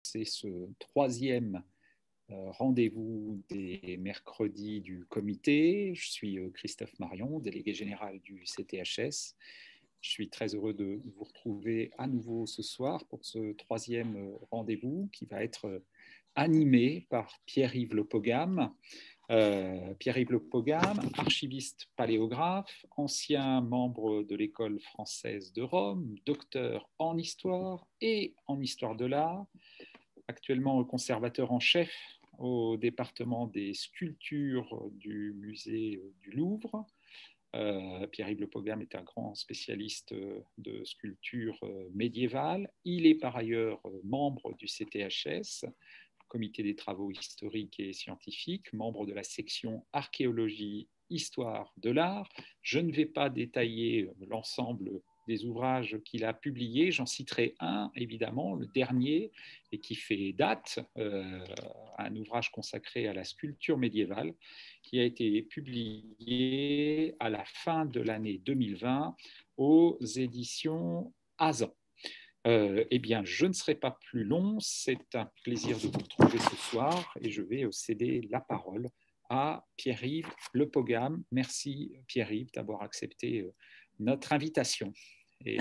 C'est ce troisième rendez-vous des mercredis du comité. Je suis Christophe Marion, délégué général du CTHS. Je suis très heureux de vous retrouver à nouveau ce soir pour ce troisième rendez-vous qui va être animé par Pierre-Yves Lepogam. Pierre-Yves Lepogam, archiviste paléographe, ancien membre de l'École française de Rome, docteur en histoire et en histoire de l'art, actuellement conservateur en chef au département des sculptures du musée du Louvre. Pierre-Yves Lepogam est un grand spécialiste de sculpture médiévale. Il est par ailleurs membre du CTHS, Comité des travaux historiques et scientifiques, membre de la section archéologie, histoire de l'art. Je ne vais pas détailler l'ensemble des ouvrages qu'il a publiés. J'en citerai un, évidemment, le dernier, et qui fait date, un ouvrage consacré à la sculpture médiévale, qui a été publié à la fin de l'année 2020 aux éditions Azan. Eh bien, je ne serai pas plus long. C'est un plaisir de vous retrouver ce soir et je vais céder la parole à Pierre-Yves Lepogam. Merci Pierre-Yves d'avoir accepté notre invitation. Et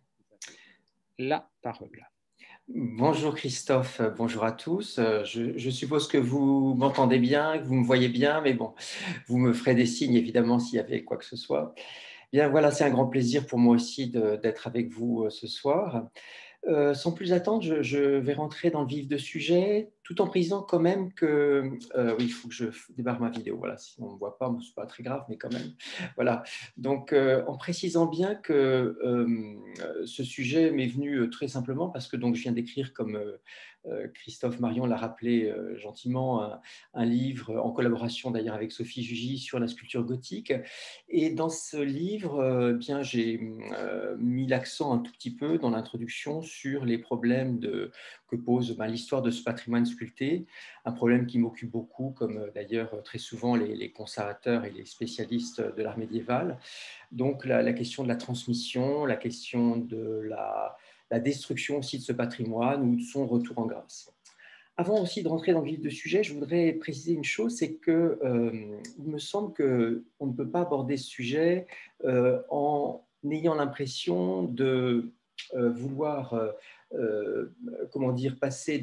la parole. Bonjour Christophe, bonjour à tous. Je suppose que vous m'entendez bien, que vous me voyez bien, mais bon, vous me ferez des signes évidemment s'il y avait quoi que ce soit. Bien voilà, c'est un grand plaisir pour moi aussi d'être avec vous ce soir. Sans plus attendre, je vais rentrer dans le vif du sujet, tout en précisant quand même que… oui, il faut que je démarre ma vidéo, voilà, sinon on ne me voit pas, ce n'est pas très grave, mais quand même. Voilà, donc en précisant bien que ce sujet m'est venu très simplement parce que donc, je viens d'écrire, comme Christophe Marion l'a rappelé gentiment, un livre en collaboration d'ailleurs avec Sophie Jugy sur la sculpture gothique. Et dans ce livre, bien, j'ai mis l'accent un tout petit peu dans l'introduction sur les problèmes que pose l'histoire de ce patrimoine sculpté, un problème qui m'occupe beaucoup, comme d'ailleurs très souvent les conservateurs et les spécialistes de l'art médiéval. Donc la question de la transmission, la question de la destruction aussi de ce patrimoine ou de son retour en grâce. Avant aussi de rentrer dans le vif du sujet, je voudrais préciser une chose, c'est que il me semble qu'on ne peut pas aborder ce sujet en ayant l'impression de vouloir comment dire, passer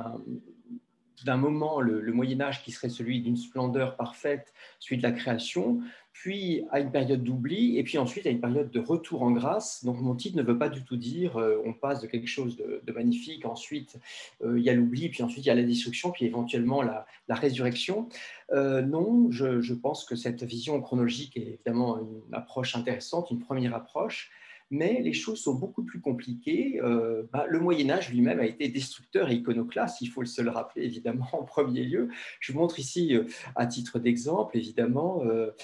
d'un moment, le Moyen-Âge qui serait celui d'une splendeur parfaite, celui de la création, puis à une période d'oubli, et puis ensuite à une période de retour en grâce. Donc mon titre ne veut pas du tout dire on passe de quelque chose de magnifique, ensuite il y a l'oubli, puis ensuite il y a la destruction, puis éventuellement la résurrection. Non, je pense que cette vision chronologique est évidemment une approche intéressante, une première approche, mais les choses sont beaucoup plus compliquées. Le Moyen-Âge lui-même a été destructeur et iconoclaste, il faut se le rappeler évidemment en premier lieu. Je vous montre ici, à titre d'exemple, évidemment,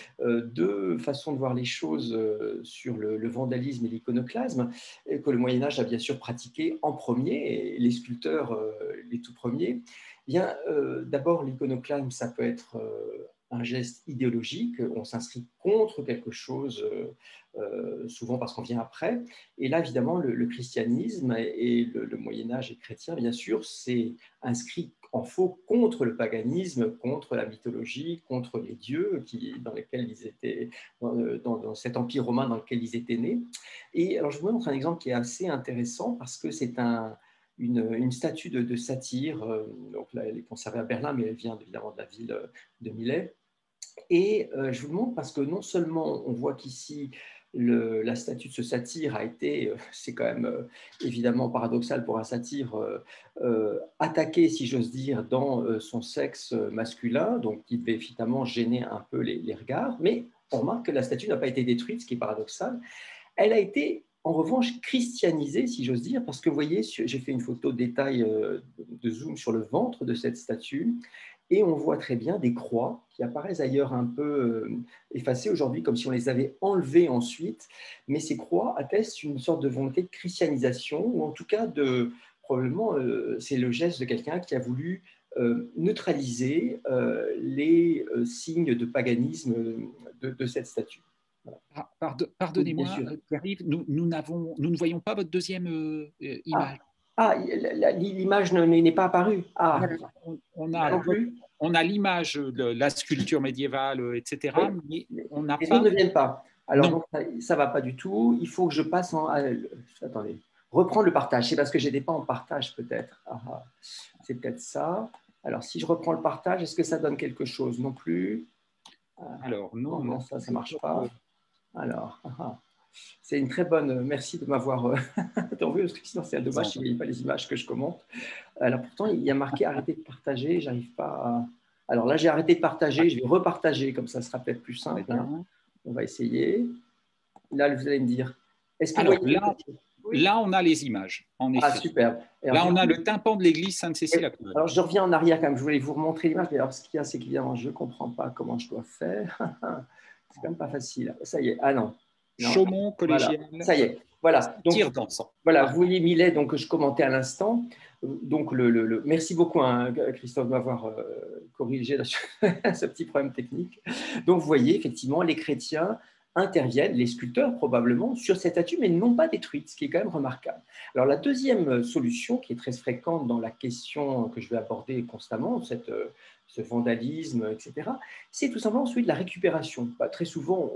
deux façons de voir les choses sur le vandalisme et l'iconoclasme, que le Moyen-Âge a bien sûr pratiqué en premier, et les sculpteurs les tout premiers. Bien, d'abord, l'iconoclasme, ça peut être un geste idéologique, on s'inscrit contre quelque chose, souvent parce qu'on vient après. Et là, évidemment, le christianisme et le Moyen-Âge et chrétien, bien sûr, c'est inscrit en faux contre le paganisme, contre la mythologie, contre les dieux dans lesquels ils étaient, dans cet empire romain dans lequel ils étaient nés. Et alors, je vous montre un exemple qui est assez intéressant parce que c'est une statue de satyre, donc là, elle est conservée à Berlin, mais elle vient évidemment de la ville de Millet. Et je vous le montre parce que non seulement on voit qu'ici, la statue de ce satyre a été, c'est quand même évidemment paradoxal pour un satyre, attaqué, si j'ose dire, dans son sexe masculin, donc qui devait évidemment gêner un peu les regards, mais on remarque que la statue n'a pas été détruite, ce qui est paradoxal. Elle a été en revanche christianisée, si j'ose dire, parce que vous voyez, j'ai fait une photo de détail de zoom sur le ventre de cette statue, et on voit très bien des croix qui apparaissent d'ailleurs un peu effacées aujourd'hui, comme si on les avait enlevées ensuite, mais ces croix attestent une sorte de volonté de christianisation, ou en tout cas probablement c'est le geste de quelqu'un qui a voulu neutraliser les signes de paganisme de cette statue. Pardonnez-moi, Pierre-Yves, nous ne voyons pas votre deuxième image. Ah, l'image n'est pas apparue. Ah, Voilà. là non plus. On a l'image de la sculpture médiévale, etc., mais on n'a Les autres pas… ne viennent pas. Alors, Non. donc, ça ne va pas du tout. Il faut que je passe en… attendez. Reprendre le partage. C'est parce que je n'étais pas en partage, peut-être. C'est peut-être ça. Alors, si je reprends le partage, est-ce que ça donne quelque chose? Non plus. Alors, non, Non, on a ça ne toujours… marche pas. Alors, c'est une très bonne… Merci de m'avoir tant vu, parce que sinon, c'est dommage s'il n'y avait pas les images que je commente. Alors, pourtant, il y a marqué arrêter de partager. J'arrive pas à… Alors là, j'ai arrêté de partager. Je vais repartager, comme ça sera peut-être plus simple. Hein. On va essayer. Là, vous allez me dire, est-ce que vous Alors voyez là, quelque chose? là, on a les images, en Ah, effet. superbe. Alors, Là, on a le tympan de l'église Sainte-Cécile à Cologne. alors, je reviens en arrière quand même. Je voulais vous remontrer l'image, mais alors, ce qu'il y a, c'est qu'évidemment, je ne comprends pas comment je dois faire. C'est quand même pas facile. Ça y est. Ah non. Non. Chaumont Voilà. collégial, Ça y est. Voilà. Donc, tir d'encens. voilà, vous voyez Millet, donc, que je commentais à l'instant. Donc, merci beaucoup, hein, Christophe, de m'avoir corrigé là, sur ce petit problème technique. Donc, vous voyez, effectivement, les chrétiens interviennent, les sculpteurs probablement, sur cette statue, mais non pas détruite, ce qui est quand même remarquable. Alors, la deuxième solution, qui est très fréquente dans la question que je vais aborder constamment, ce vandalisme, etc., c'est tout simplement celui de la récupération. Très souvent,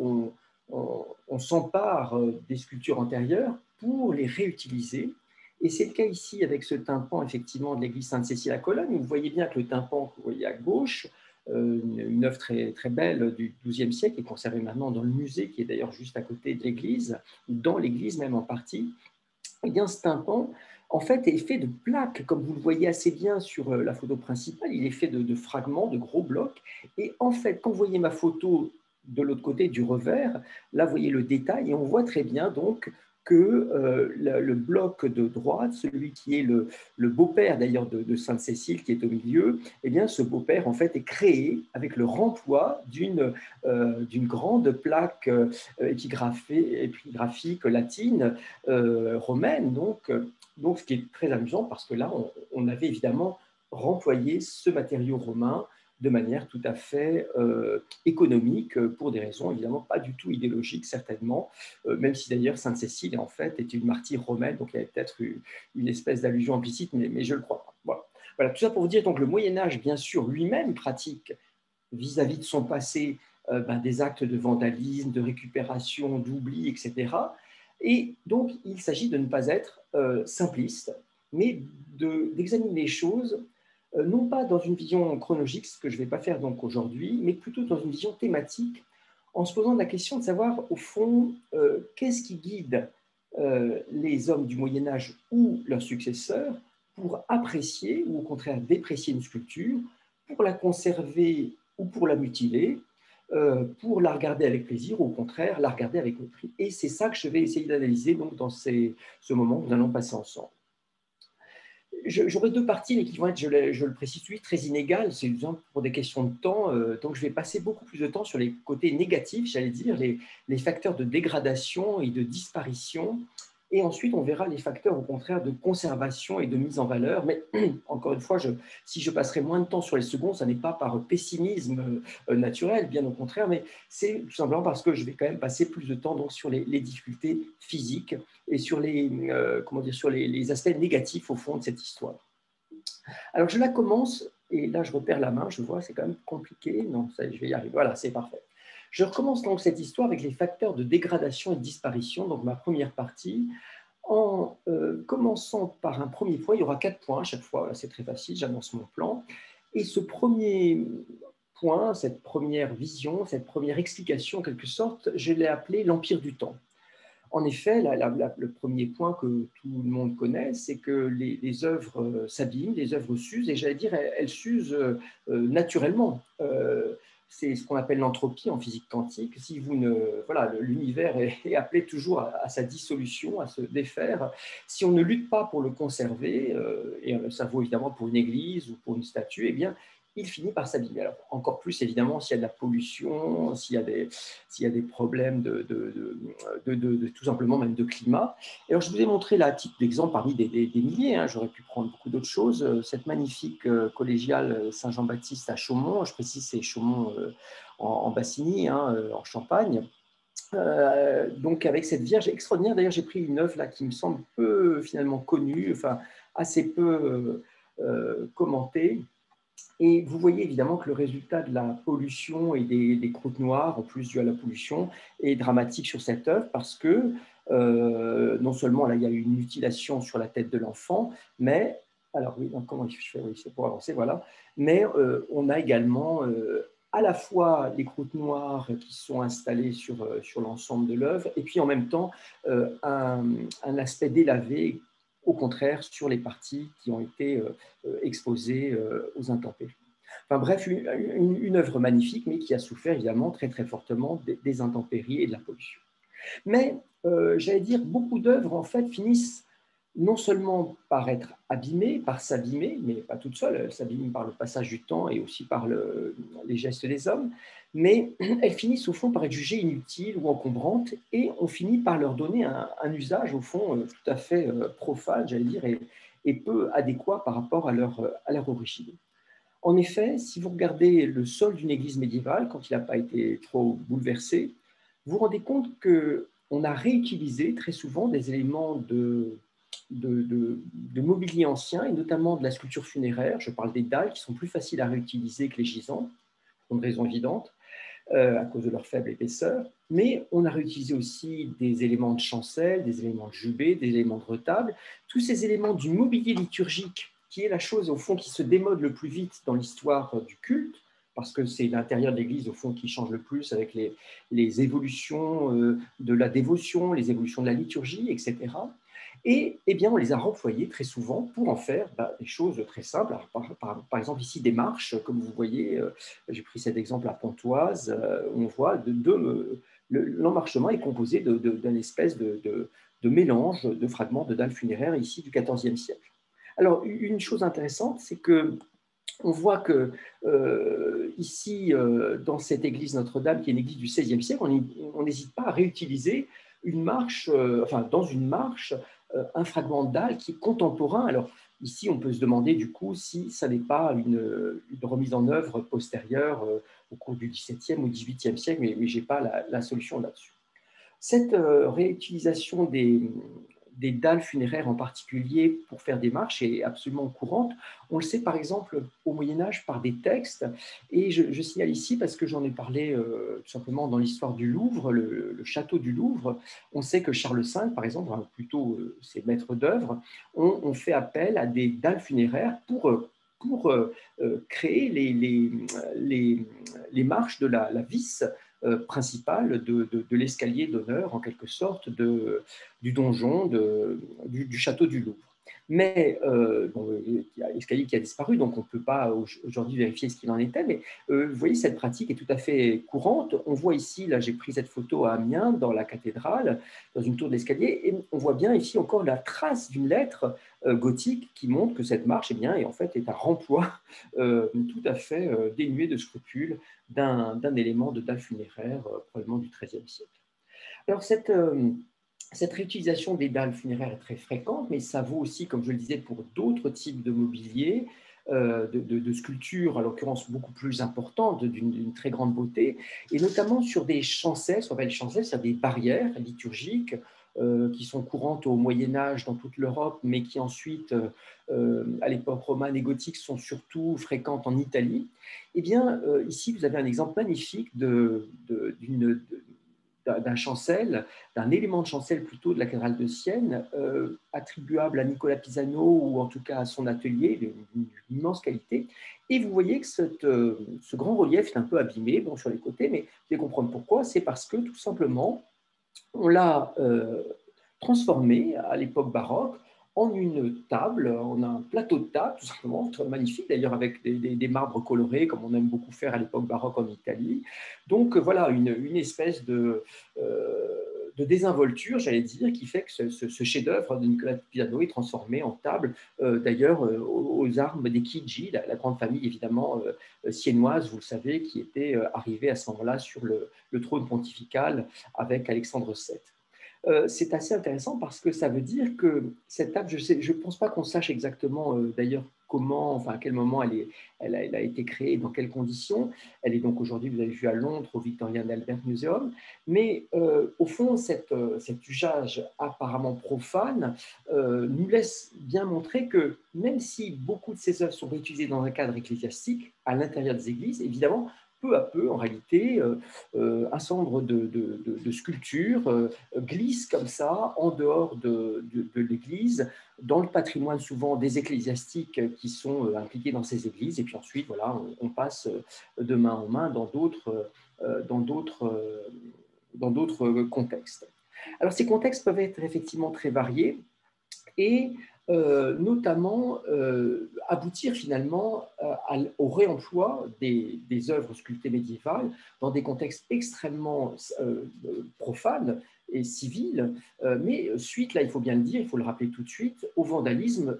on s'empare des sculptures antérieures pour les réutiliser. Et c'est le cas ici avec ce tympan, effectivement, de l'église Sainte-Cécile à Cologne. Vous voyez bien que le tympan que vous voyez à gauche, une œuvre très, très belle du XIIe siècle, est conservée maintenant dans le musée, qui est d'ailleurs juste à côté de l'église, dans l'église même en partie. Et bien, ce tympan, en fait, est fait de plaques, comme vous le voyez assez bien sur la photo principale. Il est fait de fragments, de gros blocs. Et en fait, quand vous voyez ma photo de l'autre côté du revers, là, vous voyez le détail et on voit très bien donc que le bloc de droite, celui qui est le beau-père d'ailleurs de Sainte-Cécile qui est au milieu, eh bien, ce beau-père en fait est créé avec le remploi d'une grande plaque épigraphique latine romaine, donc ce qui est très amusant parce que là, on avait évidemment remployé ce matériau romain de manière tout à fait économique, pour des raisons évidemment pas du tout idéologiques certainement, même si d'ailleurs Sainte-Cécile en fait était une martyre romaine, donc il y avait peut-être une espèce d'allusion implicite, mais je le crois pas. Voilà. Voilà, tout ça pour vous dire donc le Moyen-Âge, bien sûr, lui-même pratique vis-à-vis de son passé des actes de vandalisme, de récupération, d'oubli, etc. Et donc, il s'agit de ne pas être simpliste, mais d'examiner les choses non pas dans une vision chronologique, ce que je ne vais pas faire donc aujourd'hui, mais plutôt dans une vision thématique, en se posant la question de savoir, au fond, qu'est-ce qui guide les hommes du Moyen Âge ou leurs successeurs pour apprécier ou au contraire déprécier une sculpture, pour la conserver ou pour la mutiler, pour la regarder avec plaisir ou au contraire la regarder avec mépris. Et c'est ça que je vais essayer d'analyser donc dans ce moment que nous allons passer ensemble. J'aurai deux parties, mais qui vont être, je le précise tout de suite, très inégales. C'est pour des questions de temps. Donc, je vais passer beaucoup plus de temps sur les côtés négatifs, j'allais dire, les facteurs de dégradation et de disparition. Et ensuite, on verra les facteurs, au contraire, de conservation et de mise en valeur. Mais encore une fois, si je passerai moins de temps sur les seconds, ça n'est pas par pessimisme naturel, bien au contraire, mais c'est tout simplement parce que je vais quand même passer plus de temps donc, sur les difficultés physiques et sur sur les aspects négatifs, au fond, de cette histoire. Alors, je la commence, et là, je repère la main, je vois, c'est quand même compliqué. Non, ça, je vais y arriver. Voilà, c'est parfait. Je recommence donc cette histoire avec les facteurs de dégradation et de disparition, donc ma première partie, en commençant par un premier point. Il y aura 4 points à chaque fois, c'est très facile, j'annonce mon plan. Et ce premier point, cette première vision, cette première explication, en quelque sorte, je l'ai appelé l'Empire du temps. En effet, le premier point que tout le monde connaît, c'est que les œuvres s'abîment, les œuvres s'usent, et j'allais dire, elles s'usent naturellement. C'est ce qu'on appelle l'entropie en physique quantique. Si vous ne, voilà, l'univers est appelé toujours à sa dissolution, à se défaire. Si on ne lutte pas pour le conserver, et ça vaut évidemment pour une église ou pour une statue, eh bien, il finit par s'abîmer. Alors, encore plus, évidemment, s'il y a de la pollution, s'il y a des problèmes tout simplement même de climat. Et alors, je vous ai montré là, à titre d'exemple, parmi des milliers, hein, j'aurais pu prendre beaucoup d'autres choses, cette magnifique collégiale Saint-Jean-Baptiste à Chaumont. Je précise, c'est Chaumont en Bassigny, hein, en Champagne. Donc avec cette Vierge extraordinaire, d'ailleurs j'ai pris une œuvre là qui me semble peu finalement connue, enfin assez peu commenté. Et vous voyez évidemment que le résultat de la pollution et des croûtes noires, en plus dû à la pollution, est dramatique sur cette œuvre parce que non seulement là, il y a eu une mutilation sur la tête de l'enfant, mais, alors oui, donc, comment je fais, oui, c'est pour avancer, voilà, mais on a également à la fois les croûtes noires qui sont installées sur l'ensemble de l'œuvre, et puis en même temps un aspect délavé, au contraire, sur les parties qui ont été exposées aux intempéries. Enfin bref, une œuvre magnifique, mais qui a souffert évidemment très très fortement des intempéries et de la pollution. Mais j'allais dire, beaucoup d'œuvres en fait finissent non seulement par être abîmées, par s'abîmer, mais pas toutes seules, elles s'abîment par le passage du temps et aussi par les gestes des hommes, mais elles finissent au fond par être jugées inutiles ou encombrantes, et on finit par leur donner un usage au fond tout à fait profane, j'allais dire, et peu adéquat par rapport à leur origine. En effet, si vous regardez le sol d'une église médiévale, quand il n'a pas été trop bouleversé, vous vous rendez compte qu'on a réutilisé très souvent des éléments de mobilier ancien, et notamment de la sculpture funéraire. Je parle des dalles qui sont plus faciles à réutiliser que les gisants, pour une raison évidente, à cause de leur faible épaisseur. Mais on a réutilisé aussi des éléments de chancel, des éléments de jubé, des éléments de retable, tous ces éléments du mobilier liturgique, qui est la chose au fond qui se démode le plus vite dans l'histoire du culte, parce que c'est l'intérieur de l'Église au fond qui change le plus avec les évolutions de la dévotion, les évolutions de la liturgie, etc. Et eh bien, on les a remployés très souvent pour en faire des choses très simples. Alors, par exemple, ici, des marches, comme vous voyez, j'ai pris cet exemple à Pontoise, où on voit l'emmarchement est composé d'une espèce de mélange de fragments de dalles funéraires ici du XIVe siècle. Alors, une chose intéressante, c'est que on voit que ici, dans cette église Notre-Dame, qui est une église du XVIe siècle, on n'hésite pas à réutiliser une marche, dans une marche, un fragment de dalle qui est contemporain. Alors ici, on peut se demander du coup si ça n'est pas une remise en œuvre postérieure au cours du XVIIe ou XVIIIe siècle, mais je n'ai pas la solution là-dessus. Cette réutilisation des dalles funéraires en particulier pour faire des marches est absolument courante. On le sait par exemple au Moyen-Âge par des textes, et je signale ici parce que j'en ai parlé tout simplement dans l'histoire du Louvre, le château du Louvre. On sait que Charles V, par exemple, plutôt ses maîtres d'œuvre, ont fait appel à des dalles funéraires pour créer les marches de la vis principale de l'escalier d'honneur, en quelque sorte, du donjon du château du Louvre. Mais il y a l'escalier qui a disparu, donc on ne peut pas aujourd'hui vérifier ce qu'il en était, mais vous voyez, cette pratique est tout à fait courante. On voit ici, là j'ai pris cette photo à Amiens, dans la cathédrale, dans une tour d'escalier, et on voit bien ici encore la trace d'une lettre gothique qui montre que cette marche est en fait un remploi tout à fait dénué de scrupules d'un élément de dalle funéraire, probablement du XIIIe siècle. Alors, cette réutilisation des dalles funéraires est très fréquente, mais ça vaut aussi, comme je le disais, pour d'autres types de mobilier, de sculptures, à l'occurrence beaucoup plus importantes, d'une très grande beauté, et notamment sur des chancelles, ce qu'on appelle chancelles, c'est-à-dire des barrières liturgiques qui sont courantes au Moyen-Âge dans toute l'Europe, mais qui ensuite, à l'époque romane et gothique, sont surtout fréquentes en Italie. Eh bien, ici, vous avez un exemple magnifique d'un chancel, d'un élément de chancel plutôt de la cathédrale de Sienne, attribuable à Nicolas Pisano ou en tout cas à son atelier, d'une immense qualité. Et vous voyez que ce grand relief est un peu abîmé sur les côtés, mais vous allez comprendre pourquoi. C'est parce que tout simplement, on l'a transformé à l'époque baroque en une table, en un plateau de table, tout simplement, très magnifique d'ailleurs, avec des marbres colorés, comme on aime beaucoup faire à l'époque baroque en Italie. Donc voilà, une espèce de désinvolture, j'allais dire, qui fait que ce chef-d'œuvre de Nicolas Pisano est transformé en table, d'ailleurs, aux armes des Chigi, la grande famille évidemment siennoise, vous le savez, qui était arrivée à ce moment-là sur le trône pontifical avec Alexandre VII. C'est assez intéressant parce que ça veut dire que cette table, je ne pense pas qu'on sache exactement d'ailleurs comment, enfin à quel moment elle a été créée, dans quelles conditions. Elle est donc aujourd'hui, vous avez vu, à Londres, au Victoria and Albert Museum. Mais au fond, cet usage apparemment profane nous laisse bien montrer que même si beaucoup de ces œuvres sont réutilisées dans un cadre ecclésiastique, à l'intérieur des églises, évidemment, peu à peu, en réalité, un certain nombre de sculptures glissent comme ça en dehors de l'Église, dans le patrimoine souvent des ecclésiastiques qui sont impliqués dans ces églises, et puis ensuite, voilà, on passe de main en main dans d'autres contextes. Alors, ces contextes peuvent être effectivement très variés et notamment aboutir finalement au réemploi des œuvres sculptées médiévales dans des contextes extrêmement profanes et civils, mais suite, là il faut bien le dire, il faut le rappeler tout de suite, au vandalisme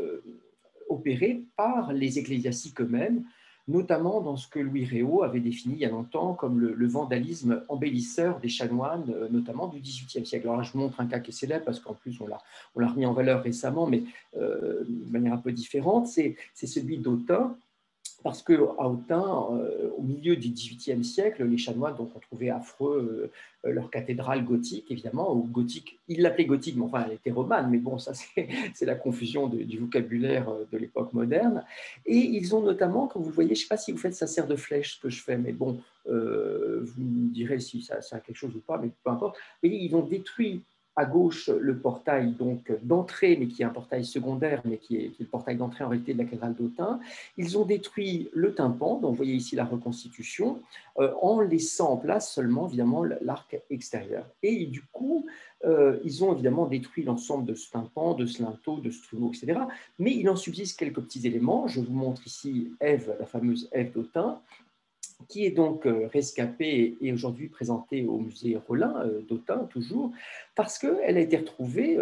opéré par les ecclésiastiques eux-mêmes, notamment dans ce que Louis Réau avait défini il y a longtemps comme le vandalisme embellisseur des chanoines, notamment du XVIIIe siècle. Alors là, je vous montre un cas qui est célèbre, parce qu'en plus, on l'a remis en valeur récemment, mais de manière un peu différente. C'est celui d'Autun, parce qu'à Autun, au milieu du XVIIIe siècle, les chanoines donc, ont trouvé affreux leur cathédrale gothique, évidemment, ou gothique, ils l'appelaient gothique, mais enfin elle était romane, mais bon, ça c'est la confusion du vocabulaire de l'époque moderne. Et ils ont notamment, comme vous le voyez, je ne sais pas si vous faites ça sert de flèche ce que je fais, mais bon, vous me direz si ça a quelque chose ou pas, mais peu importe. Vous voyez, ils ont détruit à gauche le portail donc d'entrée, mais qui est un portail secondaire, mais qui est le portail d'entrée en réalité de la cathédrale d'Autun. Ils ont détruit le tympan, donc vous voyez ici la reconstitution, en laissant en place seulement évidemment l'arc extérieur. Et du coup, ils ont évidemment détruit l'ensemble de ce tympan, de ce linteau, de ce trumeau, etc. Mais il en subsiste quelques petits éléments. Je vous montre ici Ève, la fameuse Ève d'Autun, qui est donc rescapée et aujourd'hui présentée au musée Rollin d'Autun, toujours, parce qu'elle a été retrouvée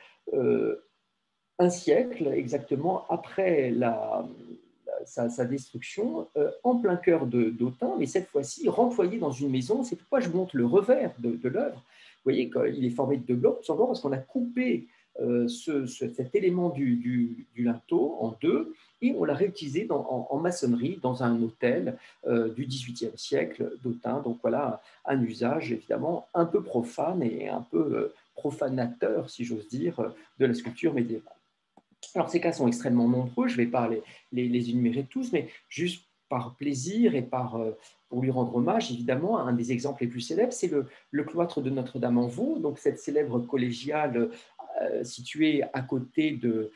un siècle exactement après sa destruction, en plein cœur d'Autun, mais cette fois-ci remployée dans une maison. C'est pourquoi je vous montre le revers de l'œuvre. Vous voyez qu'il est formé de deux blocs, tout simplement parce qu'on a coupé cet élément du linteau en deux, et on l'a réutilisé en maçonnerie dans un hôtel du XVIIIe siècle d'Autun. Donc voilà un usage évidemment un peu profane et un peu profanateur, si j'ose dire, de la sculpture médiévale. Alors ces cas sont extrêmement nombreux, je ne vais pas les énumérer tous, mais juste par plaisir et pour lui rendre hommage, évidemment, un des exemples les plus célèbres, c'est le cloître de Notre-Dame-en-Vaux, donc cette célèbre collégiale située à côté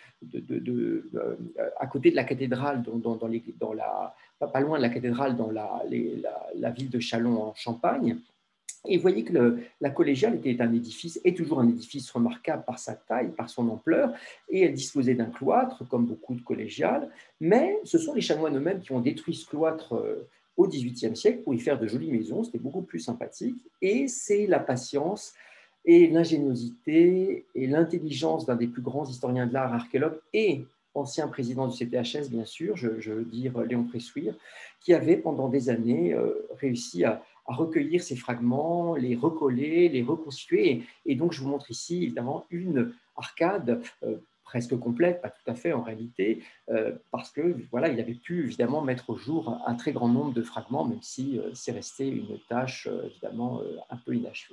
à côté de la cathédrale, pas loin de la cathédrale, dans la ville de Châlons en Champagne. Et vous voyez que la collégiale est toujours un édifice remarquable par sa taille, par son ampleur, et elle disposait d'un cloître, comme beaucoup de collégiales, mais ce sont les chanoines eux-mêmes qui ont détruit ce cloître au XVIIIe siècle pour y faire de jolies maisons. C'était beaucoup plus sympathique, et c'est la patience et l'ingéniosité et l'intelligence d'un des plus grands historiens de l'art, archéologue et ancien président du CTHS, bien sûr, je veux dire Léon Pressuire, qui avait pendant des années réussi à recueillir ces fragments, les recoller, les reconstituer. Et donc, je vous montre ici, évidemment, une arcade presque complète, pas tout à fait en réalité, parce que voilà, il avait pu évidemment mettre au jour un très grand nombre de fragments, même si c'est resté une tâche évidemment un peu inachevée.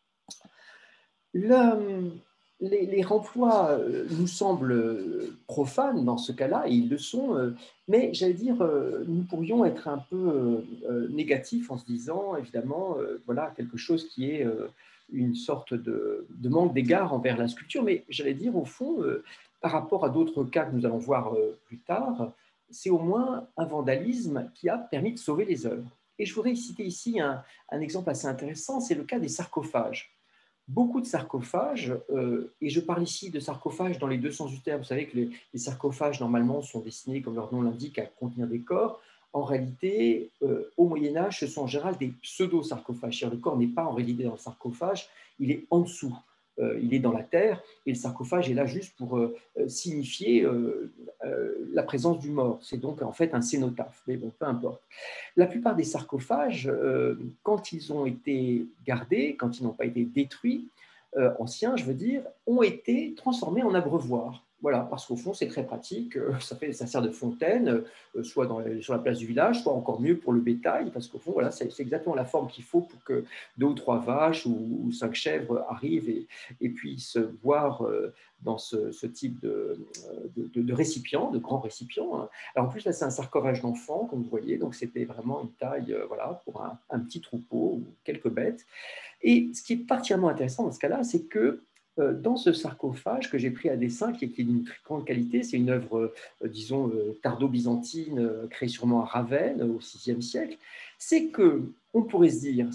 Les remplois nous semblent profanes dans ce cas-là, et ils le sont, mais j'allais dire, nous pourrions être un peu négatifs en se disant, évidemment, voilà, quelque chose qui est une sorte de manque d'égard envers la sculpture, mais j'allais dire, au fond, par rapport à d'autres cas que nous allons voir plus tard, c'est au moins un vandalisme qui a permis de sauver les œuvres. Et je voudrais citer ici un exemple assez intéressant, c'est le cas des sarcophages. Beaucoup de sarcophages, et je parle ici de sarcophages dans les deux sens du terme. Vous savez que les sarcophages, normalement, sont destinés, comme leur nom l'indique, à contenir des corps. En réalité, au Moyen-Âge, ce sont en général des pseudo-sarcophages. Le corps n'est pas en réalité dans le sarcophage, il est en dessous. Il est dans la terre, et le sarcophage est là juste pour signifier la présence du mort. C'est donc en fait un cénotaphe, mais bon, peu importe. La plupart des sarcophages, quand ils ont été gardés, quand ils n'ont pas été détruits, anciens, je veux dire, ont été transformés en abreuvoirs. Voilà, parce qu'au fond, c'est très pratique. Ça sert de fontaine, soit sur la place du village, soit encore mieux pour le bétail, parce qu'au fond, voilà, c'est exactement la forme qu'il faut pour que 2 ou 3 vaches ou 5 chèvres arrivent et puissent boire dans ce type de récipient, de grand récipient, hein. Alors en plus, là, c'est un sarcophage d'enfants, comme vous voyez, donc c'était vraiment une taille voilà, pour un petit troupeau ou quelques bêtes. Et ce qui est particulièrement intéressant dans ce cas-là, c'est que dans ce sarcophage que j'ai pris à dessin, qui est d'une très grande qualité, c'est une œuvre, disons, tardo-byzantine, créée sûrement à Ravenne au VIe siècle, c'est que on pourrait se dire,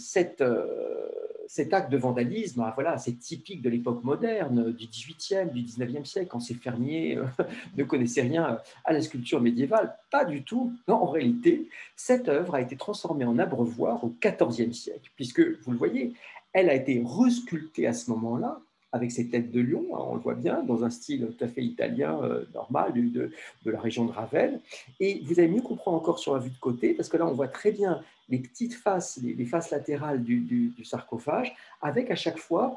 cet acte de vandalisme, voilà, c'est typique de l'époque moderne, du XVIIIe, du XIXe siècle, quand ces fermiers ne connaissaient rien à la sculpture médiévale. Pas du tout. Non, en réalité, cette œuvre a été transformée en abreuvoir au XIVe siècle, puisque, vous le voyez, elle a été resculptée à ce moment-là, avec ses têtes de lion, hein, on le voit bien, dans un style tout à fait italien, normal, de la région de Ravenne. Et vous allez mieux comprendre encore sur la vue de côté, parce que là, on voit très bien les petites faces, les faces latérales du sarcophage, avec à chaque fois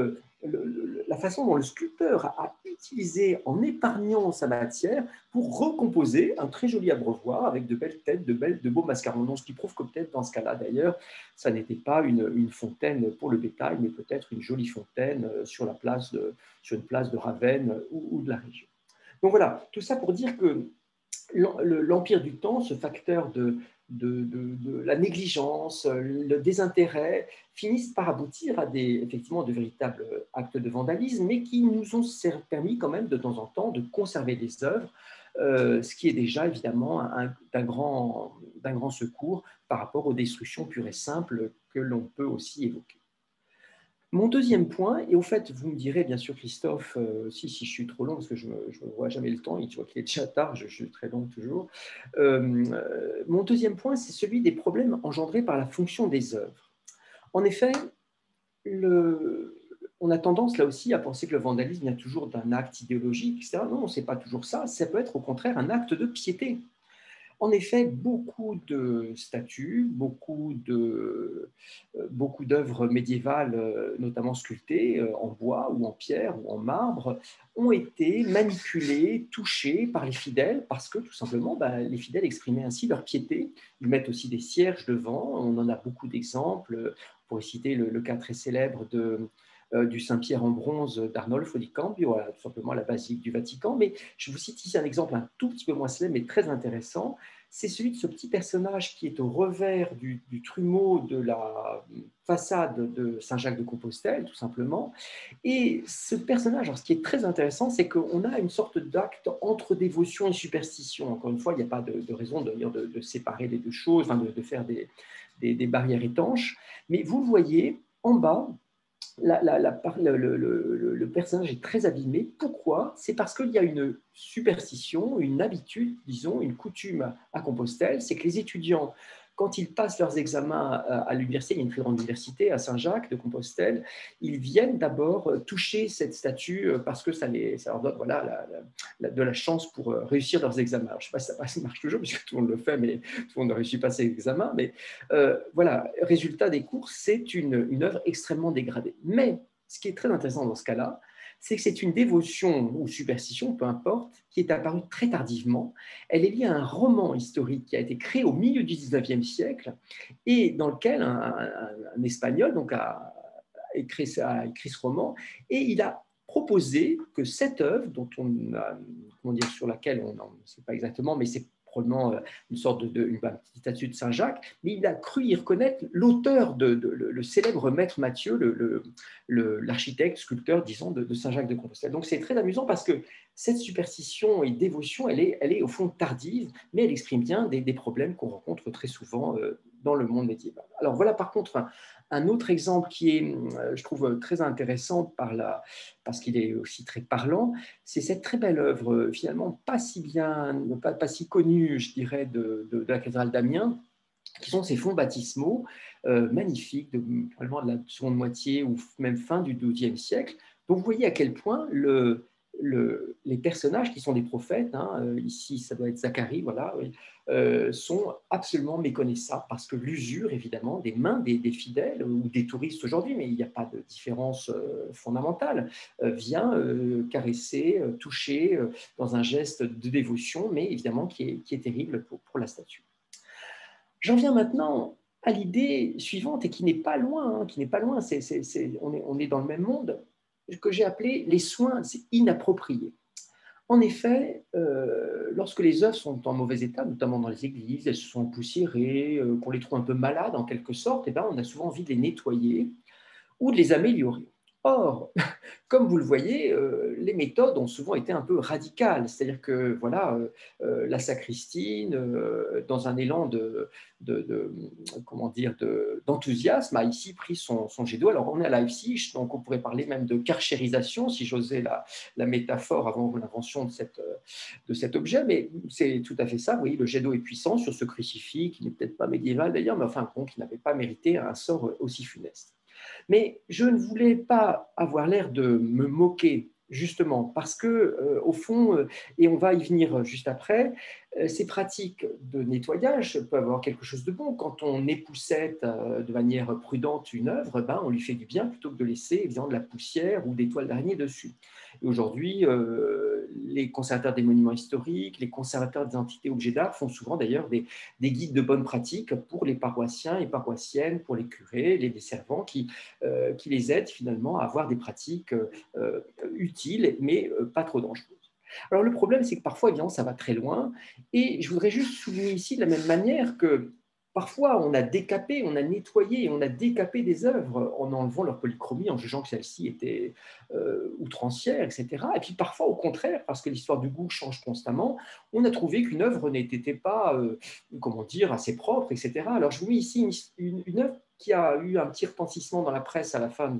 la façon dont le sculpteur a utilisé, en épargnant sa matière, pour recomposer un très joli abreuvoir avec de belles têtes, de beaux mascarons. Donc, ce qui prouve que peut-être dans ce cas-là, d'ailleurs, ça n'était pas une fontaine pour le bétail, mais peut-être une jolie fontaine sur une place de Ravenne ou de la région. Donc voilà, tout ça pour dire que l'empire du temps, ce facteur de la négligence, le désintérêt, finissent par aboutir à effectivement de véritables actes de vandalisme, mais qui nous ont permis quand même de temps en temps de conserver des œuvres, ce qui est déjà évidemment d'un grand secours par rapport aux destructions pures et simples que l'on peut aussi évoquer. Mon deuxième point, et au fait, vous me direz bien sûr, Christophe, si je suis trop long, parce que je ne vois jamais le temps, et je vois qu'il est déjà tard, je suis très long toujours. Mon deuxième point, c'est celui des problèmes engendrés par la fonction des œuvres. En effet, on a tendance là aussi à penser que le vandalisme vient toujours d'un acte idéologique, etc. Non, ce n'est pas toujours ça, ça peut être au contraire un acte de piété. En effet, beaucoup de statues, beaucoup d'œuvres médiévales, notamment sculptées en bois ou en pierre ou en marbre, ont été manipulées, touchées par les fidèles parce que tout simplement, les fidèles exprimaient ainsi leur piété. Ils mettent aussi des cierges devant, on en a beaucoup d'exemples. On pourrait citer le cas très célèbre du Saint-Pierre en bronze d'Arnolfo di Cambio, voilà, tout simplement à la basilique du Vatican. Mais je vous cite ici un exemple un tout petit peu moins célèbre, mais très intéressant. C'est celui de ce petit personnage qui est au revers du trumeau de la façade de Saint-Jacques-de-Compostelle, tout simplement. Et ce personnage, alors ce qui est très intéressant, c'est qu'on a une sorte d'acte entre dévotion et superstition. Encore une fois, il n'y a pas de raison de séparer les deux choses, enfin de faire des barrières étanches. Mais vous le voyez, en bas, le personnage est très abîmé. Pourquoi? C'est parce qu'il y a une superstition, une habitude, disons, une coutume à Compostelle, c'est que les étudiants, quand ils passent leurs examens à l'université, il y a une très grande université à Saint-Jacques de Compostelle, ils viennent d'abord toucher cette statue parce que ça leur donne voilà, de la chance pour réussir leurs examens. Alors, je ne sais pas si ça marche toujours, puisque tout le monde le fait, mais tout le monde ne réussit pas ses examens. Mais voilà, résultat des cours, c'est une œuvre extrêmement dégradée. Mais ce qui est très intéressant dans ce cas-là, c'est que c'est une dévotion ou superstition, peu importe, qui est apparue très tardivement. Elle est liée à un roman historique qui a été créé au milieu du XIXe siècle et dans lequel un Espagnol donc, a écrit ce roman et il a proposé que cette œuvre, dont on a, comment dire, sur laquelle on ne sait pas exactement, mais c'est probablement une sorte une petite statue de Saint-Jacques, mais il a cru y reconnaître l'auteur le célèbre maître Mathieu, l'architecte, sculpteur, disons, de Saint-Jacques-de-Compostelle. Donc c'est très amusant parce que cette superstition et dévotion, elle est au fond tardive, mais elle exprime bien des problèmes qu'on rencontre très souvent dans le monde médiéval. Alors voilà par contre un autre exemple qui est, je trouve, très intéressant parce qu'il est aussi très parlant, c'est cette très belle œuvre, finalement pas si connue, je dirais, de la cathédrale d'Amiens, qui sont ces fonds baptismaux magnifiques, probablement de la seconde moitié ou même fin du XIIe siècle. Donc vous voyez à quel point les personnages qui sont des prophètes, hein, ici ça doit être Zacharie, voilà, oui, sont absolument méconnaissables parce que l'usure, évidemment, des mains des fidèles ou des touristes aujourd'hui, mais il n'y a pas de différence fondamentale, vient caresser, toucher dans un geste de dévotion, mais évidemment qui est terrible pour la statue. J'en viens maintenant à l'idée suivante et qui n'est pas loin, hein, qui n'est pas loin, on est dans le même monde, que j'ai appelé les soins inappropriés. En effet, lorsque les œuvres sont en mauvais état, notamment dans les églises, elles se sont poussiérées, qu'on les trouve un peu malades en quelque sorte, et ben, on a souvent envie de les nettoyer ou de les améliorer. Or, comme vous le voyez, les méthodes ont souvent été un peu radicales. C'est-à-dire que voilà, la sacristine, dans un élan comment dire, d'enthousiasme, a ici pris son jet d'eau. Alors on est à Leipzig, donc on pourrait parler même de karchérisation, si j'osais la métaphore avant l'invention de cet objet, mais c'est tout à fait ça. Vous voyez, le jet d'eau est puissant sur ce crucifix, qui n'est peut-être pas médiéval d'ailleurs, mais enfin bon, qui n'avait pas mérité un sort aussi funeste. Mais je ne voulais pas avoir l'air de me moquer, justement, parce que, au fond, et on va y venir juste après, ces pratiques de nettoyage peuvent avoir quelque chose de bon. Quand on époussette de manière prudente une œuvre, ben, on lui fait du bien plutôt que de laisser évidemment, de la poussière ou des toiles d'araignée dessus. Et aujourd'hui, les conservateurs des monuments historiques, les conservateurs des entités objets d'art font souvent d'ailleurs des guides de bonnes pratiques pour les paroissiens et paroissiennes, pour les curés, les desservants qui les aident finalement à avoir des pratiques utiles, mais pas trop dangereuses. Alors le problème, c'est que parfois, évidemment, ça va très loin. Et je voudrais juste souligner ici de la même manière que parfois, on a décapé, on a nettoyé, on a décapé des œuvres en enlevant leur polychromie, en jugeant que celle-ci était outrancière, etc. Et puis parfois, au contraire, parce que l'histoire du goût change constamment, on a trouvé qu'une œuvre n'était pas, comment dire, assez propre, etc. Alors je vous mets ici une œuvre qui a eu un petit retentissement dans la presse à la fin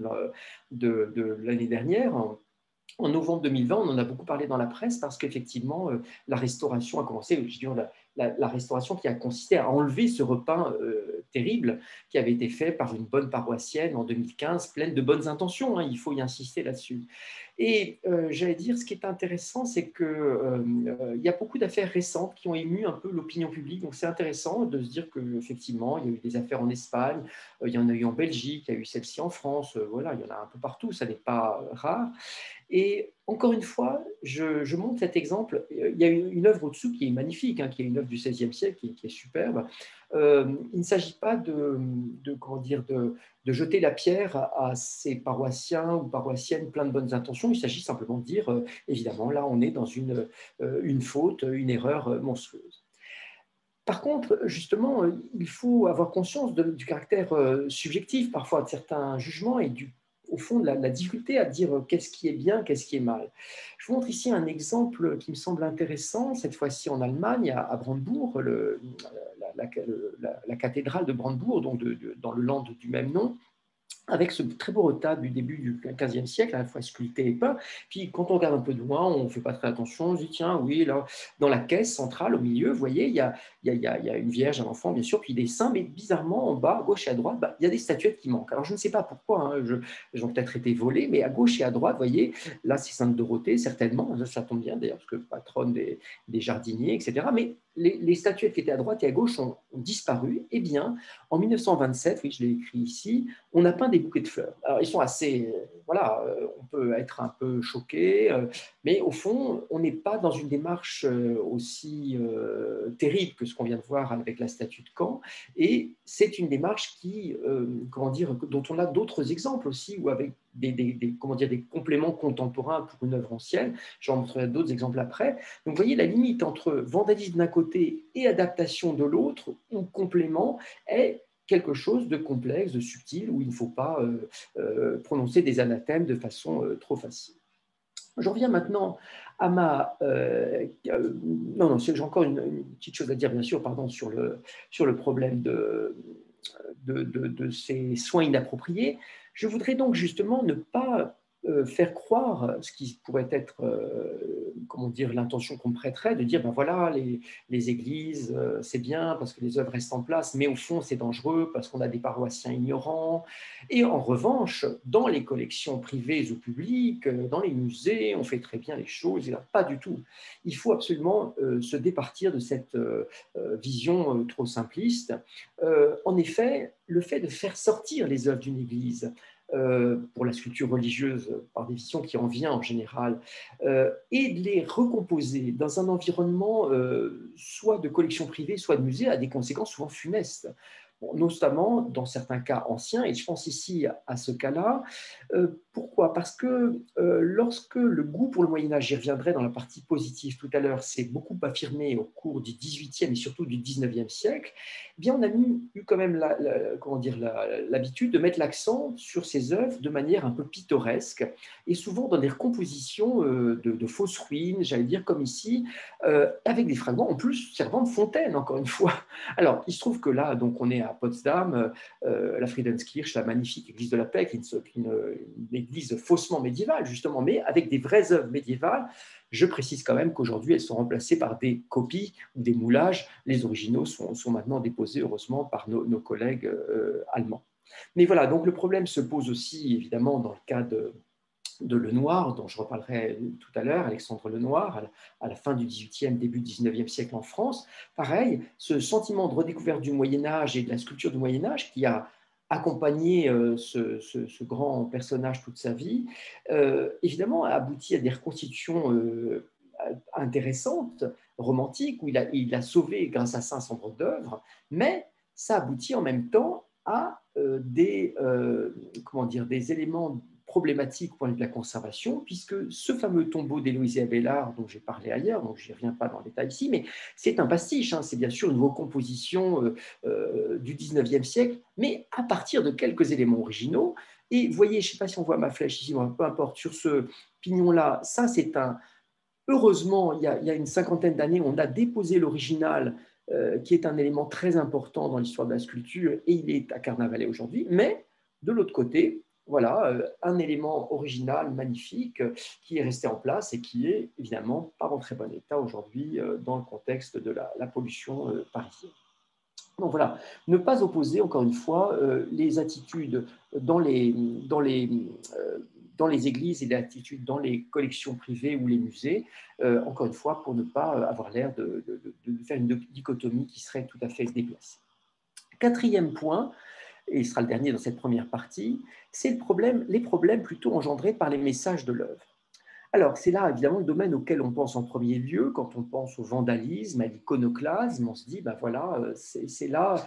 de l'année dernière. En novembre 2020, on en a beaucoup parlé dans la presse parce qu'effectivement, la restauration a commencé, je veux dire, la restauration qui a consisté à enlever ce repeint terrible qui avait été fait par une bonne paroissienne en 2015, pleine de bonnes intentions, hein, il faut y insister là-dessus. Et j'allais dire, ce qui est intéressant, c'est qu'il y a beaucoup d'affaires récentes qui ont ému un peu l'opinion publique. Donc c'est intéressant de se dire qu'effectivement, il y a eu des affaires en Espagne, il y en a eu en Belgique, il y a eu celle-ci en France, voilà, il y en a un peu partout, ça n'est pas rare. Et encore une fois, je montre cet exemple. Il y a une œuvre au-dessous qui est magnifique, hein, qui est une œuvre du XVIe siècle, qui est superbe. Il ne s'agit pas comment dire, de jeter la pierre à ces paroissiens ou paroissiennes plein de bonnes intentions. Il s'agit simplement de dire, évidemment, là, on est dans une faute, une erreur monstrueuse. Par contre, justement, il faut avoir conscience du caractère subjectif parfois de certains jugements et au fond de la difficulté à dire qu'est-ce qui est bien, qu'est-ce qui est mal. Je vous montre ici un exemple qui me semble intéressant, cette fois-ci en Allemagne, à Brandebourg, la cathédrale de Brandebourg, donc dans le land du même nom, avec ce très beau retable du début du XVe siècle, à la fois sculpté et peint. Puis quand on regarde un peu de loin, on ne fait pas très attention, on se dit, tiens, oui, là, dans la caisse centrale, au milieu, vous voyez, il y a une vierge, un enfant, bien sûr, puis des saints, mais bizarrement, en bas, à gauche et à droite, il y a des statuettes qui manquent. Alors je ne sais pas pourquoi, hein, elles ont peut-être été volées, mais à gauche et à droite, vous voyez, là, c'est Sainte Dorothée, certainement, ça tombe bien d'ailleurs, parce que patronne des jardiniers, etc. Mais les statuettes qui étaient à droite et à gauche ont disparu. Eh bien, en 1927, oui, je l'ai écrit ici, on a peint des bouquets de fleurs. Alors, ils sont assez, voilà, on peut être un peu choqué, mais au fond, on n'est pas dans une démarche aussi terrible que ce qu'on vient de voir avec la statue de Caen, et c'est une démarche qui, comment dire, dont on a d'autres exemples aussi, ou avec comment dire, des compléments contemporains pour une œuvre ancienne. J'en montrerai d'autres exemples après. Donc, vous voyez, la limite entre vandalisme d'un côté et adaptation de l'autre, ou complément, est quelque chose de complexe, de subtil, où il ne faut pas prononcer des anathèmes de façon trop facile. Je reviens maintenant à non, j'ai encore une petite chose à dire, bien sûr, pardon, sur le problème de ces soins inappropriés. Je voudrais donc justement ne pas faire croire ce qui pourrait être, comment dire, l'intention qu'on prêterait, de dire, ben voilà, les églises, c'est bien parce que les œuvres restent en place, mais au fond, c'est dangereux parce qu'on a des paroissiens ignorants. Et en revanche, dans les collections privées ou publiques, dans les musées, on fait très bien les choses, et là, pas du tout. Il faut absolument se départir de cette vision trop simpliste. En effet, le fait de faire sortir les œuvres d'une église, pour la sculpture religieuse, par définition qui en vient en général, et de les recomposer dans un environnement soit de collection privée, soit de musée, a des conséquences souvent funestes. Bon, notamment dans certains cas anciens, et je pense ici à ce cas-là. Pourquoi? Parce que lorsque le goût pour le Moyen-Âge, j'y reviendrai dans la partie positive tout à l'heure, s'est beaucoup affirmé au cours du XVIIIe et surtout du XIXe siècle, eh bien on a eu quand même l'habitude de mettre l'accent sur ces œuvres de manière un peu pittoresque, et souvent dans des recompositions de fausses ruines, j'allais dire comme ici, avec des fragments en plus servant de fontaine, encore une fois. Alors, il se trouve que là, donc, on est à Potsdam, la Friedenskirche, la magnifique église de la paix, qui est une église faussement médiévale, justement, mais avec des vraies œuvres médiévales. Je précise quand même qu'aujourd'hui, elles sont remplacées par des copies ou des moulages. Les originaux sont maintenant déposés, heureusement, par nos collègues allemands. Mais voilà, donc le problème se pose aussi, évidemment, dans le cas de Lenoir, dont je reparlerai tout à l'heure, Alexandre Lenoir, à la fin du XVIIIe, début du XIXe siècle en France. Pareil, ce sentiment de redécouverte du Moyen-Âge et de la sculpture du Moyen-Âge qui a accompagné ce grand personnage toute sa vie, évidemment a abouti à des reconstitutions intéressantes, romantiques, où il a sauvé grâce à ça un certain nombre d'œuvres, mais ça aboutit en même temps à des éléments problématique au point de vue de la conservation, puisque ce fameux tombeau d'Héloïse Abélard, dont j'ai parlé ailleurs, donc je n'y reviens pas dans le détail ici, mais c'est un pastiche, hein, c'est bien sûr une recomposition du 19e siècle, mais à partir de quelques éléments originaux. Et vous voyez, je ne sais pas si on voit ma flèche ici, peu importe, sur ce pignon-là, ça c'est un... Heureusement, il y a une cinquantaine d'années, on a déposé l'original, qui est un élément très important dans l'histoire de la sculpture, et il est à Carnavalet aujourd'hui, mais de l'autre côté, voilà, un élément original, magnifique, qui est resté en place et qui est évidemment pas en très bon état aujourd'hui dans le contexte de la pollution parisienne. Donc voilà, ne pas opposer, encore une fois, les attitudes dans euh, dans les églises et les attitudes dans les collections privées ou les musées, encore une fois, pour ne pas avoir l'air de faire une dichotomie qui serait tout à fait déplacée. Quatrième point, et ce sera le dernier dans cette première partie, c'est les problèmes plutôt engendrés par les messages de l'œuvre. Alors, c'est là, évidemment, le domaine auquel on pense en premier lieu. Quand on pense au vandalisme, à l'iconoclasme, on se dit, ben voilà, c'est là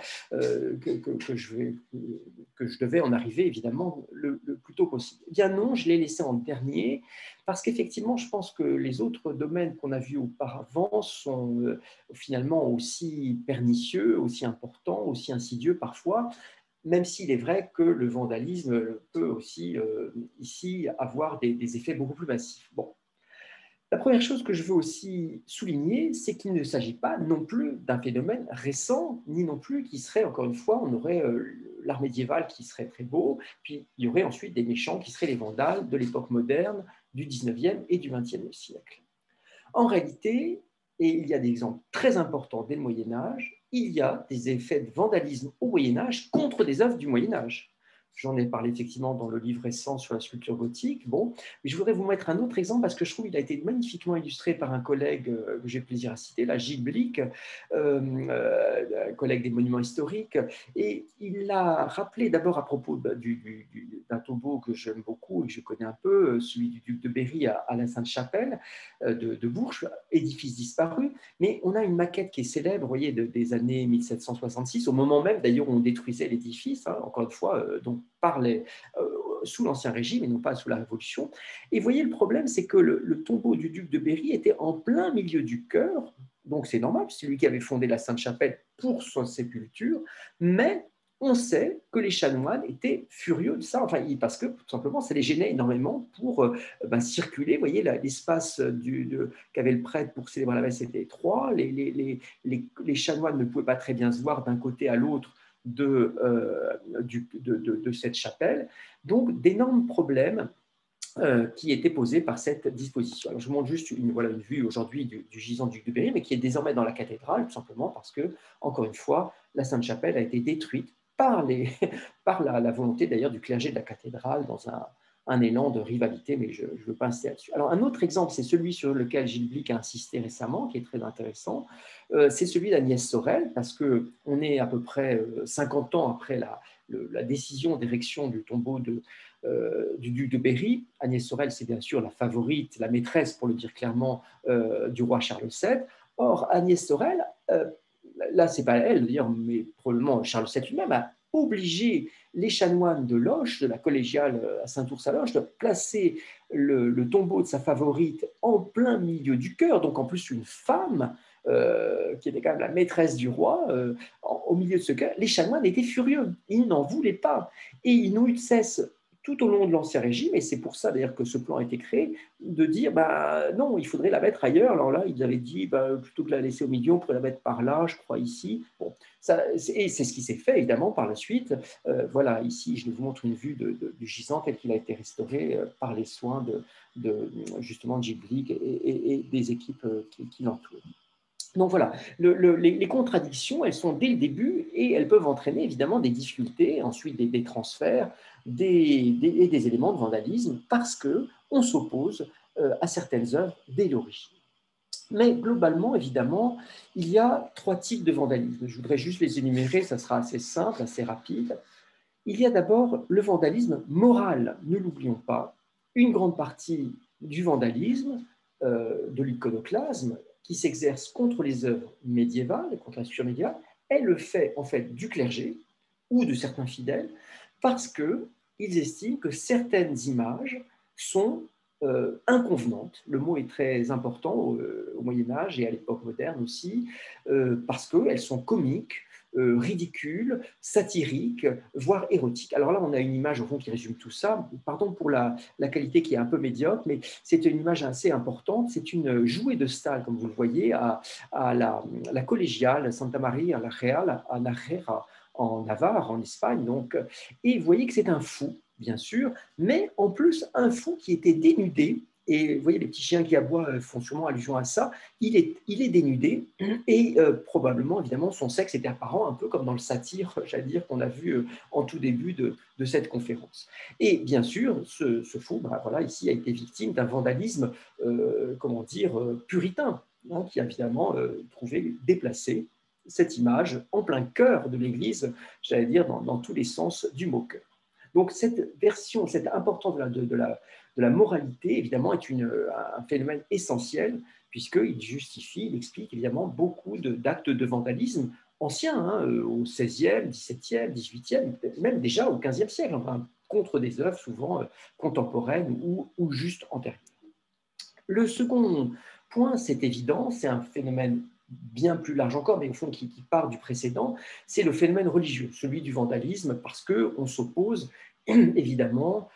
que je devais en arriver, évidemment, le plus tôt possible. Eh bien non, je l'ai laissé en dernier, parce qu'effectivement, je pense que les autres domaines qu'on a vus auparavant sont finalement aussi pernicieux, aussi importants, aussi insidieux parfois, même s'il est vrai que le vandalisme peut aussi ici avoir des effets beaucoup plus massifs. Bon. La première chose que je veux aussi souligner, c'est qu'il ne s'agit pas non plus d'un phénomène récent, ni non plus qui serait, encore une fois, on aurait l'art médiéval qui serait très beau, puis il y aurait ensuite des méchants qui seraient les vandales de l'époque moderne, du 19e et du 20e siècle. En réalité, et il y a des exemples très importants dès le Moyen Âge, il y a des effets de vandalisme au Moyen Âge contre des œuvres du Moyen Âge. J'en ai parlé effectivement dans le livre récent sur la sculpture gothique. Bon, mais je voudrais vous mettre un autre exemple parce que je trouve qu'il a été magnifiquement illustré par un collègue que j'ai plaisir à citer, là, Gilles Blic, collègue des monuments historiques. Et il l'a rappelé d'abord à propos d'un tombeau que j'aime beaucoup et que je connais un peu, celui du duc de Berry à la Sainte-Chapelle de Bourges, édifice disparu. Mais on a une maquette qui est célèbre, vous voyez, des années 1766, au moment même d'ailleurs où on détruisait l'édifice, hein, encore une fois, donc sous l'Ancien Régime et non pas sous la Révolution. Et vous voyez, le problème, c'est que le tombeau du duc de Berry était en plein milieu du chœur, donc c'est normal, c'est lui qui avait fondé la Sainte-Chapelle pour sa sépulture, mais on sait que les chanoines étaient furieux de ça, enfin, parce que tout simplement, ça les gênait énormément pour circuler. Vous voyez, l'espace qu'avait le prêtre pour célébrer la messe était étroit, les chanoines ne pouvaient pas très bien se voir d'un côté à l'autre de cette chapelle. Donc, d'énormes problèmes qui était posée par cette disposition. Alors, je vous montre juste voilà, une vue aujourd'hui du gisant du Duc de Berry, mais qui est désormais dans la cathédrale, tout simplement parce que, encore une fois, la Sainte-Chapelle a été détruite par, par la volonté d'ailleurs du clergé de la cathédrale dans un élan de rivalité, mais je ne veux pas insister là-dessus. Alors, un autre exemple, c'est celui sur lequel Gilles Blic a insisté récemment, qui est très intéressant, c'est celui d'Agnès Sorel, parce qu'on est à peu près 50 ans après la décision d'érection du tombeau du duc de Berry. Agnès Sorel, c'est bien sûr la favorite, la maîtresse, pour le dire clairement, du roi Charles VII. Or, Agnès Sorel, là, c'est pas elle, d'ailleurs, mais probablement Charles VII lui-même a obligé les chanoines de Loches, de la collégiale à Saint-Ours-à-Loches, de placer le tombeau de sa favorite en plein milieu du chœur, donc en plus une femme qui était quand même la maîtresse du roi, au milieu de ce chœur. Les chanoines étaient furieux, ils n'en voulaient pas. Et ils n'ont eu de cesse tout au long de l'Ancien Régime, et c'est pour ça d'ailleurs que ce plan a été créé, de dire bah, non, il faudrait la mettre ailleurs. Alors là, ils avaient dit bah, plutôt que de la laisser au milieu, on pourrait la mettre par là, je crois ici. Bon, et c'est ce qui s'est fait évidemment par la suite. Voilà, ici, je vous montre une vue du gisant tel qu'il a été restauré par les soins justement de Gilles Blic et des équipes qui l'entourent. Donc voilà, les contradictions, elles sont dès le début et elles peuvent entraîner évidemment des difficultés, ensuite des transferts, des éléments de vandalisme parce qu'on s'oppose à certaines œuvres dès l'origine. Mais globalement, évidemment, il y a 3 types de vandalisme. Je voudrais juste les énumérer, ça sera assez simple, assez rapide. Il y a d'abord le vandalisme moral, ne l'oublions pas. Une grande partie du vandalisme, de l'iconoclasme, qui s'exerce contre les œuvres médiévales, contre la structure médiévale, est le fait en fait du clergé ou de certains fidèles, parce qu'ils estiment que certaines images sont inconvenantes. Le mot est très important au Moyen-Âge et à l'époque moderne aussi, parce qu'elles sont comiques, ridicules, satiriques, voire érotiques. Alors là, on a une image au fond qui résume tout ça. Pardon pour la qualité qui est un peu médiocre, mais c'est une image assez importante. C'est une jouée de Stahl, comme vous le voyez, à la collégiale Santa Maria la Real, à Najera, en Navarre, en Espagne. Donc, et vous voyez que c'est un fou, bien sûr, mais en plus un fou qui était dénudé. Et vous voyez, les petits chiens qui aboient font sûrement allusion à ça. Il est dénudé et probablement, évidemment, son sexe était apparent, un peu comme dans le satire, j'allais dire, qu'on a vu en tout début de cette conférence. Et bien sûr, ce fou, ben, voilà, ici, a été victime d'un vandalisme, comment dire, puritain, hein, qui a évidemment trouvé déplacé cette image en plein cœur de l'Église, j'allais dire, dans tous les sens du mot cœur. Donc cette version, cette importance de la moralité, évidemment, est un phénomène essentiel, puisqu'il justifie, il explique évidemment beaucoup d'actes de vandalisme anciens, hein, au XVIe, XVIIe, XVIIIe, même déjà au XVe siècle, enfin, contre des œuvres souvent contemporaines ou juste antérieures. Le second point, c'est évident, c'est un phénomène bien plus large encore, mais au fond qui part du précédent, c'est le phénomène religieux, celui du vandalisme, parce qu'on s'oppose évidemment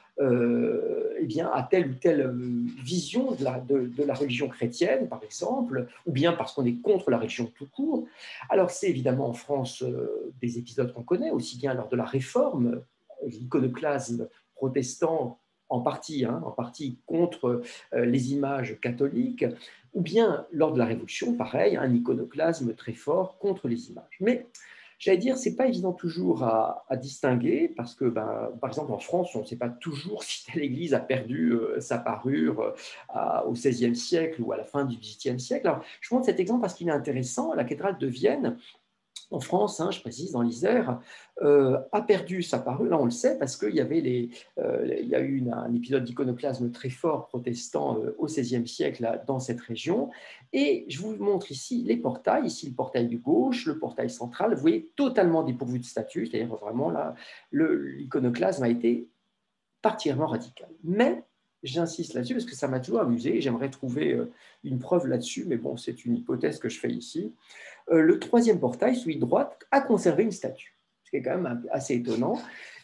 eh bien, à telle ou telle vision de la religion chrétienne, par exemple, ou bien parce qu'on est contre la religion tout court. Alors c'est évidemment en France des épisodes qu'on connaît, aussi bien lors de la Réforme, l'iconoclasme protestant en partie contre les images catholiques, ou bien lors de la Révolution, pareil, un iconoclasme très fort contre les images. Mais j'allais dire, ce n'est pas évident toujours à distinguer, parce que, ben, par exemple, en France, on ne sait pas toujours si telle église a perdu sa parure au XVIe siècle ou à la fin du XVIIIe siècle. Alors, je vous montre cet exemple parce qu'il est intéressant. La cathédrale de Vienne, en France, hein, je précise, dans l'Isère, a perdu sa parure. Là, on le sait parce qu'il y avait il y a eu un épisode d'iconoclasme très fort protestant au XVIe siècle là, dans cette région. Et je vous montre ici les portails. Ici, le portail de gauche, le portail central. Vous voyez, totalement dépourvu de statue. C'est-à-dire vraiment là, l'iconoclasme a été particulièrement radical. Mais j'insiste là-dessus parce que ça m'a toujours amusé. J'aimerais trouver une preuve là-dessus, mais bon, c'est une hypothèse que je fais ici. Le troisième portail, celui de droite, a conservé une statue, ce qui est quand même assez étonnant.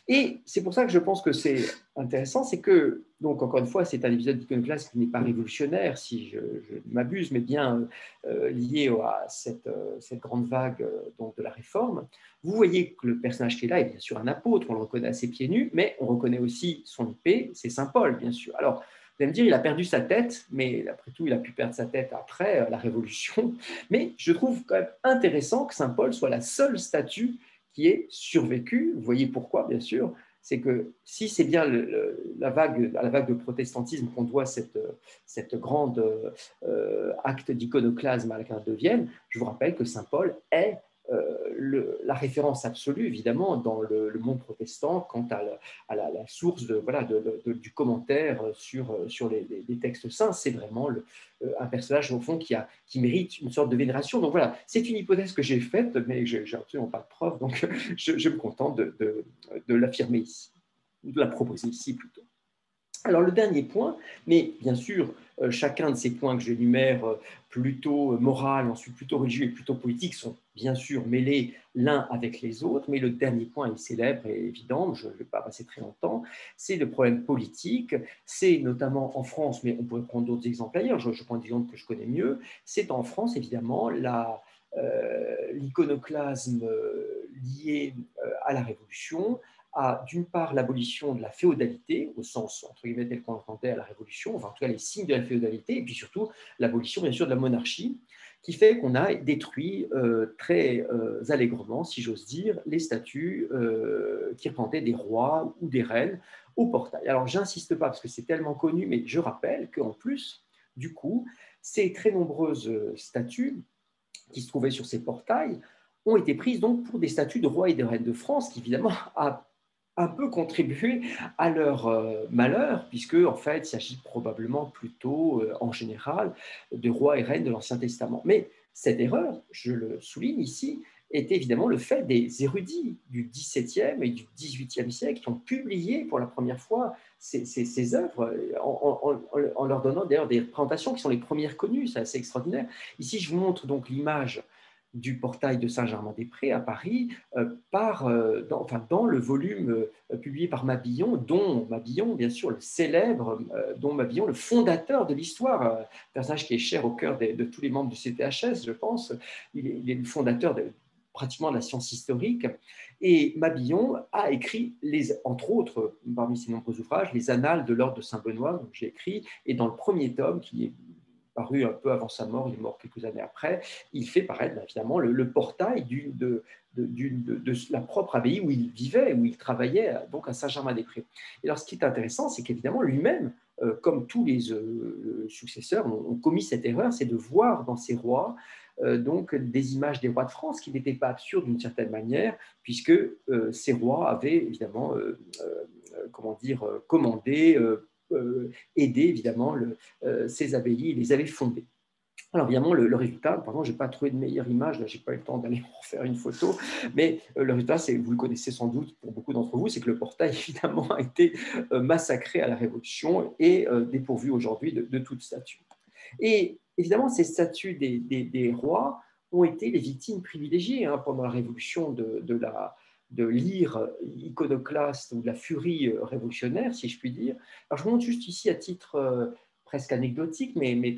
Et c'est pour ça que je pense que c'est intéressant, c'est que, donc encore une fois, c'est un épisode d'iconoclasme qui n'est pas révolutionnaire, si je m'abuse, mais bien lié à cette grande vague donc de la réforme. Vous voyez que le personnage qui est là est bien sûr un apôtre, on le reconnaît à ses pieds nus, mais on reconnaît aussi son épée, c'est Saint Paul, bien sûr. Alors, vous allez me dire, il a perdu sa tête, mais après tout, il a pu perdre sa tête après la Révolution. Mais je trouve quand même intéressant que Saint Paul soit la seule statue qui est survécu. Vous voyez pourquoi, bien sûr. C'est que si c'est bien la vague de protestantisme qu'on doit cette grande acte d'iconoclasme à la XV de Vienne, je vous rappelle que Saint Paul est la référence absolue, évidemment, dans le monde protestant quant la source du commentaire sur les textes saints. C'est vraiment un personnage, au fond, qui mérite une sorte de vénération. Donc voilà, c'est une hypothèse que j'ai faite, mais je n'ai absolument pas de preuve, donc je me contente de l'affirmer ici, ou de la proposer ici plutôt. Alors le dernier point, mais bien sûr, chacun de ces points que j'énumère, plutôt moral, ensuite plutôt religieux et plutôt politique, sont bien sûr mêlés l'un avec les autres, mais le dernier point est célèbre et évident, je ne vais pas passer très longtemps, c'est le problème politique, c'est notamment en France, mais on pourrait prendre d'autres exemples ailleurs, je prends des exemples que je connais mieux, c'est en France évidemment l'iconoclasme lié à la Révolution, à, d'une part, l'abolition de la féodalité, au sens, entre guillemets, tel qu'on l'entendait à la Révolution, enfin, en tout cas, les signes de la féodalité, et puis surtout, l'abolition, bien sûr, de la monarchie, qui fait qu'on a détruit très allègrement, si j'ose dire, les statues qui représentaient des rois ou des reines au portail. Alors, j'insiste pas, parce que c'est tellement connu, mais je rappelle qu'en plus, du coup, ces très nombreuses statues qui se trouvaient sur ces portails ont été prises donc pour des statues de rois et de reines de France, qui évidemment a un peu contribué à leur malheur, puisque en fait, il s'agit probablement plutôt, en général, de rois et reines de l'Ancien Testament. Mais cette erreur, je le souligne ici, est évidemment le fait des érudits du XVIIe et du XVIIIe siècle qui ont publié pour la première fois ces œuvres en leur donnant d'ailleurs des représentations qui sont les premières connues. C'est assez extraordinaire. Ici, je vous montre donc l'image du portail de Saint-Germain-des-Prés à Paris, dans le volume publié par Mabillon, dont Mabillon, bien sûr, le célèbre, dont Mabillon, le fondateur de l'histoire, personnage qui est cher au cœur de tous les membres du CTHS, je pense. Il est le fondateur pratiquement de la science historique. Et Mabillon a écrit, entre autres, parmi ses nombreux ouvrages, les Annales de l'ordre de Saint-Benoît, dont j'ai écrit, et dans le premier tome, qui est paru un peu avant sa mort, il est mort quelques années après, il fait paraître évidemment le portail de la propre abbaye où il vivait, où il travaillait, donc à Saint-Germain-des-Prés. Et alors ce qui est intéressant, c'est qu'évidemment lui-même, comme tous les successeurs, ont commis cette erreur, c'est de voir dans ces rois donc des images des rois de France qui n'étaient pas absurdes d'une certaine manière, puisque ces rois avaient évidemment, commandé, aidé évidemment ces abbayes, les avait fondées. Alors évidemment, le résultat, pardon, je n'ai pas trouvé de meilleure image, là, je n'ai pas eu le temps d'aller en faire une photo, mais le résultat, c'est, vous le connaissez sans doute pour beaucoup d'entre vous, c'est que le portail, évidemment, a été massacré à la Révolution et dépourvu aujourd'hui de toute statue. Et évidemment, ces statues des rois ont été les victimes privilégiées pendant la Révolution de l'ire iconoclaste ou de la furie révolutionnaire, si je puis dire. Alors, je vous montre juste ici à titre presque anecdotique, mais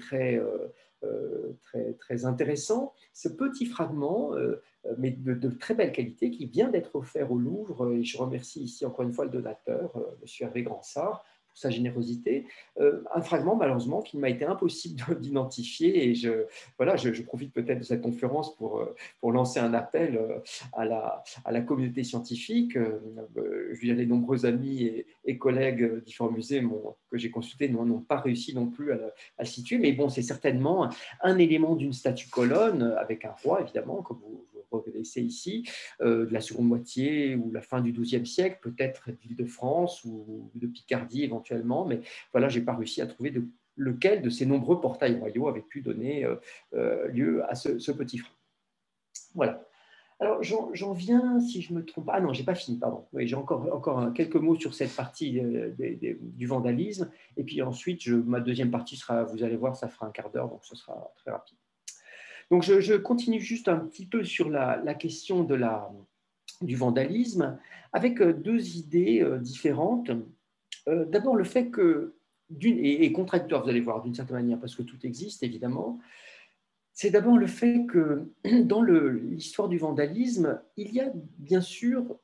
très intéressant, ce petit fragment, mais de très belle qualité, qui vient d'être offert au Louvre, et je remercie ici encore une fois le donateur, M. Hervé Gransart, pour sa générosité. Un fragment, malheureusement, qu'il m'a été impossible d'identifier, et je profite peut-être de cette conférence pour lancer un appel à la communauté scientifique. Je veux dire, les nombreux amis et collègues différents musées que j'ai consultés n'ont pas réussi non plus à le situer, mais bon, c'est certainement un élément d'une statue colonne avec un roi, évidemment, comme vous reconnaissez ici, de la seconde moitié ou la fin du XIIe siècle, peut-être d'Île-de-France ou de Picardie éventuellement, mais voilà, je n'ai pas réussi à trouver lequel de ces nombreux portails royaux avait pu donner lieu à ce petit front. Voilà. Alors, j'en viens, si je me trompe. Ah non, j'ai pas fini, pardon. Oui, j'ai encore quelques mots sur cette partie du vandalisme. Et puis ensuite, ma deuxième partie sera, vous allez voir, ça fera un quart d'heure, donc ce sera très rapide. Donc, je continue juste un petit peu sur la question de du vandalisme, avec deux idées différentes. D'abord, le fait que, et contradictoire, vous allez voir, d'une certaine manière, parce que tout existe, évidemment, c'est d'abord le fait que dans l'histoire du vandalisme, il y a bien sûr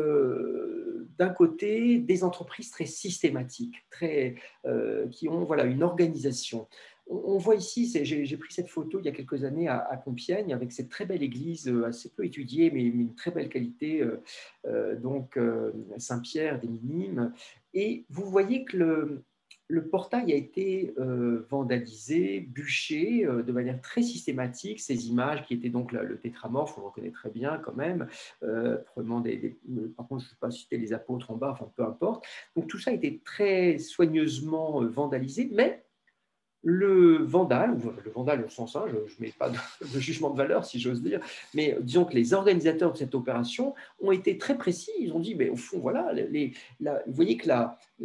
d'un côté des entreprises très systématiques, qui ont voilà, une organisation. On voit ici, j'ai pris cette photo il y a quelques années à Compiègne avec cette très belle église assez peu étudiée, mais une très belle qualité, donc Saint-Pierre des Minimes. Et vous voyez que le portail a été vandalisé, bûché de manière très systématique. Ces images qui étaient donc le tétramorphe, on le reconnaît très bien quand même. Probablement par contre, je ne vais pas citer les apôtres en bas, enfin peu importe. Donc tout ça a été très soigneusement vandalisé, mais le vandale au sens, je ne mets pas de jugement de valeur si j'ose dire, mais disons que les organisateurs de cette opération ont été très précis. Ils ont dit, mais au fond, voilà, vous voyez que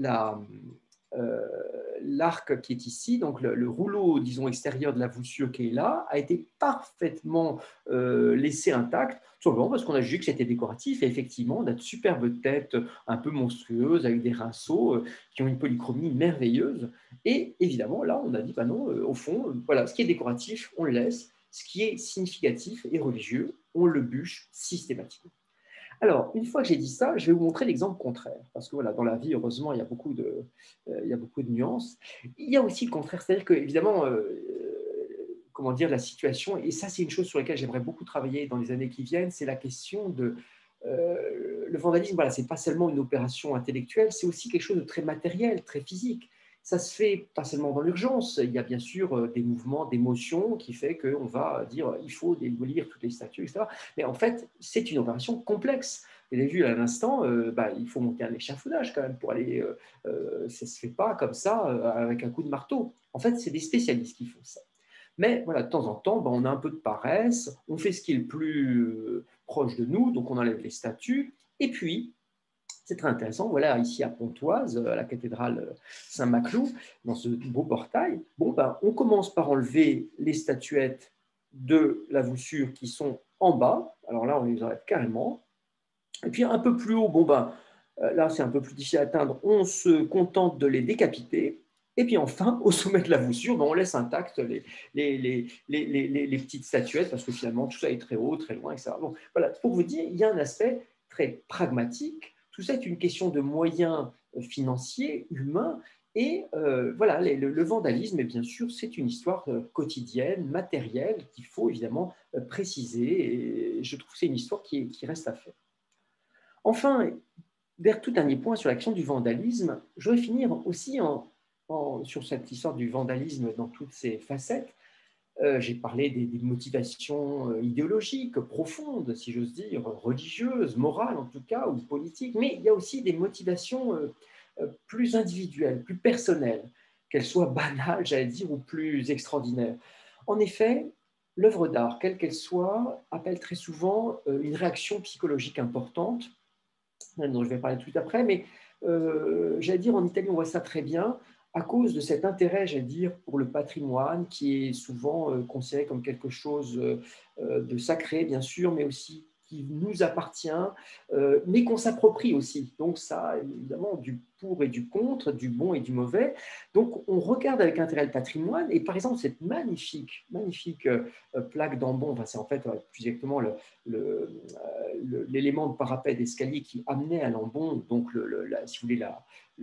euh, l'arc qui est ici, donc le rouleau, disons, extérieur de la voussure qui est là, a été parfaitement laissé intact, simplement parce qu'on a jugé que c'était décoratif. Et effectivement, on a de superbes têtes un peu monstrueuses avec des rinceaux qui ont une polychromie merveilleuse. Et évidemment, là, on a dit, bah non, au fond, voilà, ce qui est décoratif, on le laisse. Ce qui est significatif et religieux, on le bûche systématiquement. Alors, une fois que j'ai dit ça, je vais vous montrer l'exemple contraire. Parce que voilà, dans la vie, heureusement, il y a beaucoup de nuances. Il y a aussi le contraire, c'est-à-dire que, évidemment, comment dire, la situation, et ça, c'est une chose sur laquelle j'aimerais beaucoup travailler dans les années qui viennent, c'est la question de. Le vandalisme, voilà, ce n'est pas seulement une opération intellectuelle, c'est aussi quelque chose de très matériel, très physique. Ça se fait pas seulement dans l'urgence, il y a bien sûr des mouvements d'émotion qui fait qu'on va dire il faut démolir toutes les statues, etc. Mais en fait, c'est une opération complexe. Vous avez vu à l'instant, il faut monter un échafaudage quand même pour aller. Ça ne se fait pas comme ça avec un coup de marteau. En fait, c'est des spécialistes qui font ça. Mais voilà, de temps en temps, on a un peu de paresse, on fait ce qui est le plus proche de nous, donc on enlève les statues. Et puis, c'est très intéressant, voilà, ici à Pontoise, à la cathédrale Saint-Maclou, dans ce beau portail, on commence par enlever les statuettes de la voussure qui sont en bas. Alors là, on les enlève carrément. Et puis un peu plus haut, là c'est un peu plus difficile à atteindre, on se contente de les décapiter. Et puis enfin, au sommet de la voussure, on laisse intactes les petites statuettes, parce que finalement, tout ça est très haut, très loin, etc. Bon, voilà, pour vous dire, il y a un aspect très pragmatique. Tout ça est une question de moyens financiers, humains. Et voilà, le vandalisme, bien sûr, c'est une histoire quotidienne, matérielle, qu'il faut évidemment préciser. Et je trouve que c'est une histoire qui reste à faire. Enfin, vers tout dernier point sur l'action du vandalisme, je voudrais finir aussi sur cette histoire du vandalisme dans toutes ses facettes. J'ai parlé des motivations idéologiques profondes, si j'ose dire, religieuses, morales en tout cas, ou politiques, mais il y a aussi des motivations plus individuelles, plus personnelles, qu'elles soient banales, j'allais dire, ou plus extraordinaires. En effet, l'œuvre d'art, quelle qu'elle soit, appelle très souvent une réaction psychologique importante dont je vais parler tout après, mais j'allais dire en Italie, on voit ça très bien à cause de cet intérêt, j'allais dire, pour le patrimoine qui est souvent considéré comme quelque chose de sacré, bien sûr, mais aussi qui nous appartient, mais qu'on s'approprie aussi. Donc ça, évidemment, du pour et du contre, du bon et du mauvais. Donc on regarde avec intérêt le patrimoine, et par exemple, cette magnifique plaque d'Ambon, enfin, c'est en fait plus exactement l'élément de parapet d'escalier qui amenait à Lambon, donc si vous voulez,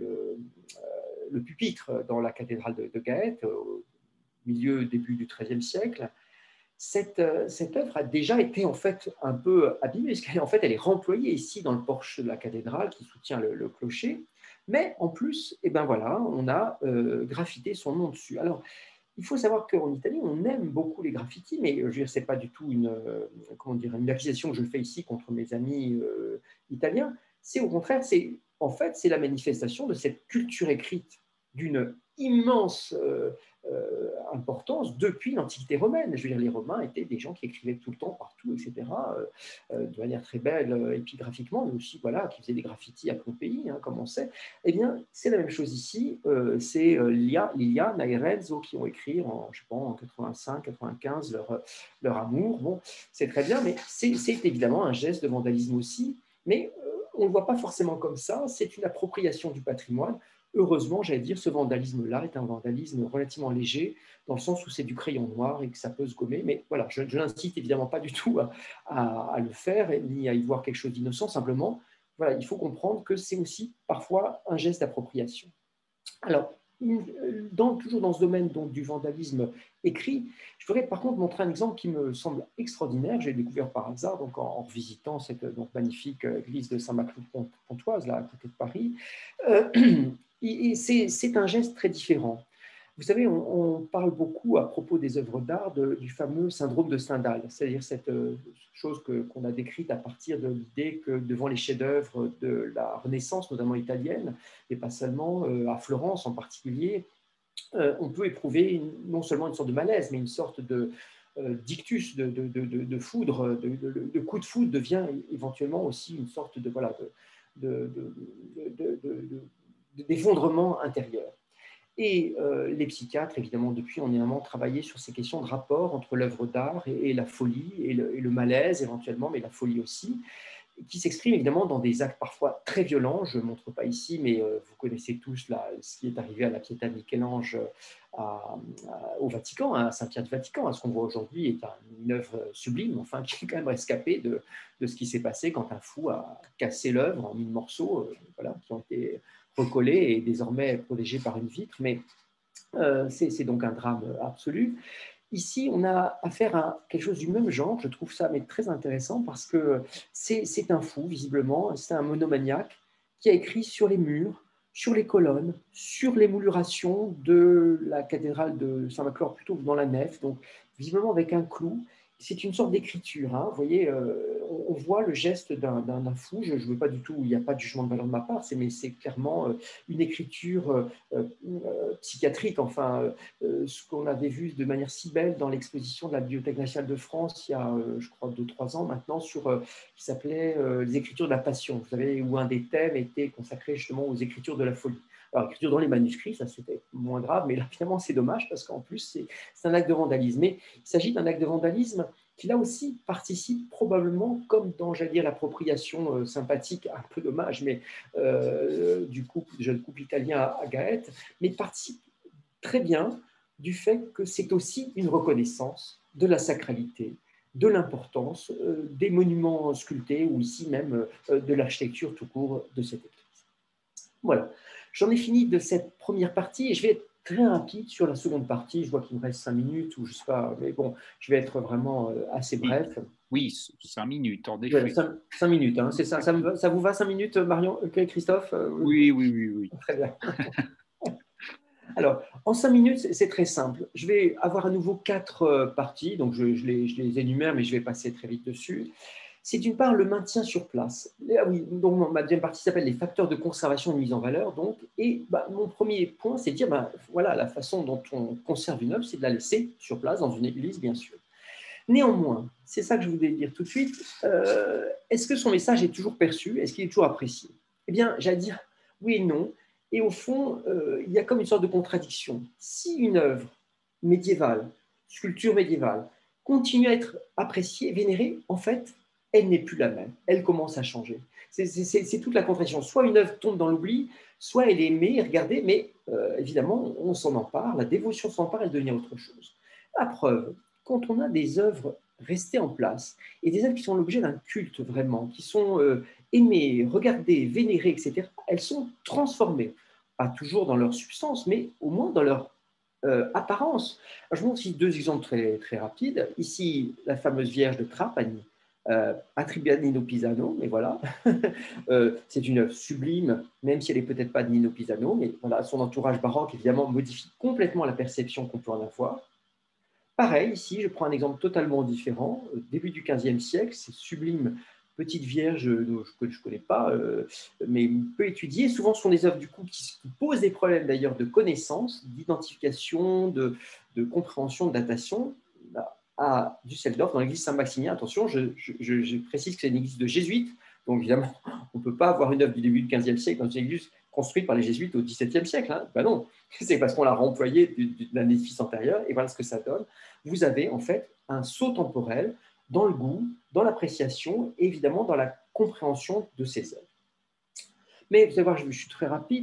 le pupitre dans la cathédrale de Gaète, au début du XIIIe siècle. Cette œuvre a déjà été en fait un peu abîmée, parce qu'en fait elle est remployée ici dans le porche de la cathédrale qui soutient le clocher, mais en plus, voilà, on a graffité son nom dessus. Alors, il faut savoir qu'en Italie, on aime beaucoup les graffitis, mais je veux dire, c'est pas du tout une accusation que je fais ici contre mes amis italiens. C'est au contraire, c'est la manifestation de cette culture écrite d'une immense importance depuis l'Antiquité romaine. Je veux dire, les Romains étaient des gens qui écrivaient tout le temps, partout, etc., de manière très belle épigraphiquement, mais aussi voilà, qui faisaient des graffitis à Pompéi, hein, comme on sait. Eh bien, c'est la même chose ici. C'est Liliane et Renzo qui ont écrit je sais pas, en 85, 95 leur amour. Bon, c'est très bien, mais c'est évidemment un geste de vandalisme aussi, mais on ne le voit pas forcément comme ça. C'est une appropriation du patrimoine. Heureusement, j'allais dire, ce vandalisme-là est un vandalisme relativement léger, dans le sens où c'est du crayon noir et que ça peut se gommer. Mais voilà, je n'incite évidemment pas du tout à le faire, ni à y voir quelque chose d'innocent. Simplement, voilà, il faut comprendre que c'est aussi parfois un geste d'appropriation. Alors, toujours dans ce domaine donc, du vandalisme écrit, je voudrais par contre montrer un exemple qui me semble extraordinaire. J'ai découvert par hasard donc, en revisitant cette magnifique église de Saint-Maclou-Pontoise, là, à côté de Paris. Et c'est un geste très différent. Vous savez, on parle beaucoup à propos des œuvres d'art du fameux syndrome de Stendhal, c'est-à-dire cette chose qu'on a décrite à partir de l'idée que devant les chefs-d'œuvre de la Renaissance, notamment italienne, et pas seulement, à Florence en particulier, on peut éprouver non seulement une sorte de malaise, mais une sorte de dictus, de foudre, de coup de foudre devient éventuellement aussi une sorte d'effondrement intérieur. Et les psychiatres, évidemment, depuis, ont énormément travaillé sur ces questions de rapport entre l'œuvre d'art et la folie, et le malaise éventuellement, mais la folie aussi, qui s'exprime évidemment dans des actes parfois très violents. Je ne montre pas ici, mais vous connaissez tous là, ce qui est arrivé à la Pietà de Michel-Ange au Vatican, à Saint-Pierre du Vatican. Ce qu'on voit aujourd'hui est une œuvre sublime, enfin, qui est quand même rescapée de ce qui s'est passé quand un fou a cassé l'œuvre en 1000 morceaux, voilà, qui ont été recollés et désormais protégés par une vitre. Mais c'est donc un drame absolu. Ici, on a affaire à quelque chose du même genre. Je trouve ça mais très intéressant parce que c'est un fou, visiblement. C'est un monomaniaque qui a écrit sur les murs, sur les colonnes, sur les moulurations de la cathédrale de Saint-Maclou, plutôt dans la nef, donc visiblement avec un clou. C'est une sorte d'écriture. Hein. Vous voyez, on voit le geste d'un fou. Je ne veux pas du tout, il n'y a pas de jugement de valeur de ma part, mais c'est clairement une écriture psychiatrique, enfin, ce qu'on avait vu de manière si belle dans l'exposition de la Bibliothèque nationale de France il y a, je crois, 2-3 ans maintenant, qui s'appelait les écritures de la passion, vous savez, où un des thèmes était consacré justement aux écritures de la folie. Alors, l'écriture dans les manuscrits, ça c'était moins grave, mais là, finalement, c'est dommage parce qu'en plus, c'est un acte de vandalisme. Mais il s'agit d'un acte de vandalisme qui, là aussi, participe probablement, comme dans, j'allais dire, l'appropriation sympathique, un peu dommage, mais du jeune couple italien à Gaète, mais participe très bien du fait que c'est aussi une reconnaissance de la sacralité, de l'importance des monuments sculptés ou ici même de l'architecture tout court de cette église. Voilà, j'en ai fini de cette première partie et je vais être très rapide sur la seconde partie. Je vois qu'il me reste 5 minutes ou je ne sais pas, mais bon, je vais être vraiment assez bref. Oui, 5 minutes, en effet. Ouais, 5 minutes, hein, c'est ça. Ça vous va 5 minutes, Marion, Christophe? Oui, oui, oui, oui. Très bien. Alors, en 5 minutes, c'est très simple. Je vais avoir à nouveau 4 parties, donc je les énumère, mais je vais passer très vite dessus. C'est d'une part le maintien sur place. Ah oui, donc ma deuxième partie s'appelle les facteurs de conservation et de mise en valeur. Donc, et mon premier point, c'est de dire, voilà, la façon dont on conserve une œuvre, c'est de la laisser sur place dans une église, bien sûr. Néanmoins, c'est ça que je voulais dire tout de suite, est-ce que son message est toujours perçu? Est-ce qu'il est toujours apprécié? Eh bien, j'allais dire oui et non. Et au fond, il y a comme une sorte de contradiction. Si une œuvre médiévale, sculpture médiévale, continue à être appréciée, vénérée, en fait, elle n'est plus la même. Elle commence à changer. C'est toute la contradiction. Soit une œuvre tombe dans l'oubli, soit elle est aimée, regardée, mais évidemment, on s'en empare, la dévotion s'en empare, elle devient autre chose. La preuve, quand on a des œuvres restées en place et des œuvres qui sont l'objet d'un culte vraiment, qui sont aimées, regardées, vénérées, etc., elles sont transformées. Pas toujours dans leur substance, mais au moins dans leur apparence. Alors, je vous montre ici 2 exemples très, très rapides. Ici, la fameuse Vierge de Trapani, attribuée à Nino Pisano, mais voilà. C'est une œuvre sublime, même si elle n'est peut-être pas de Nino Pisano, mais voilà, son entourage baroque, évidemment, modifie complètement la perception qu'on peut en avoir. Pareil, ici, je prends un exemple totalement différent. Début du XVe siècle, c'est sublime Petite Vierge que je ne connais pas, mais peu étudiées. Souvent, ce sont des œuvres du coup, qui posent des problèmes d'ailleurs de connaissance, d'identification, de compréhension, de datation. À Düsseldorf, dans l'église Saint-Maximilien, attention, je précise que c'est une église de jésuites, donc évidemment, on ne peut pas avoir une œuvre du début du XVe siècle dans une église construite par les jésuites au XVIIe siècle. Hein. Ben non, c'est parce qu'on l'a remployé d'un édifice antérieur, et voilà ce que ça donne. Vous avez en fait un saut temporel dans le goût, dans l'appréciation et évidemment dans la compréhension de ces œuvres. Mais vous allez voir, je suis très rapide,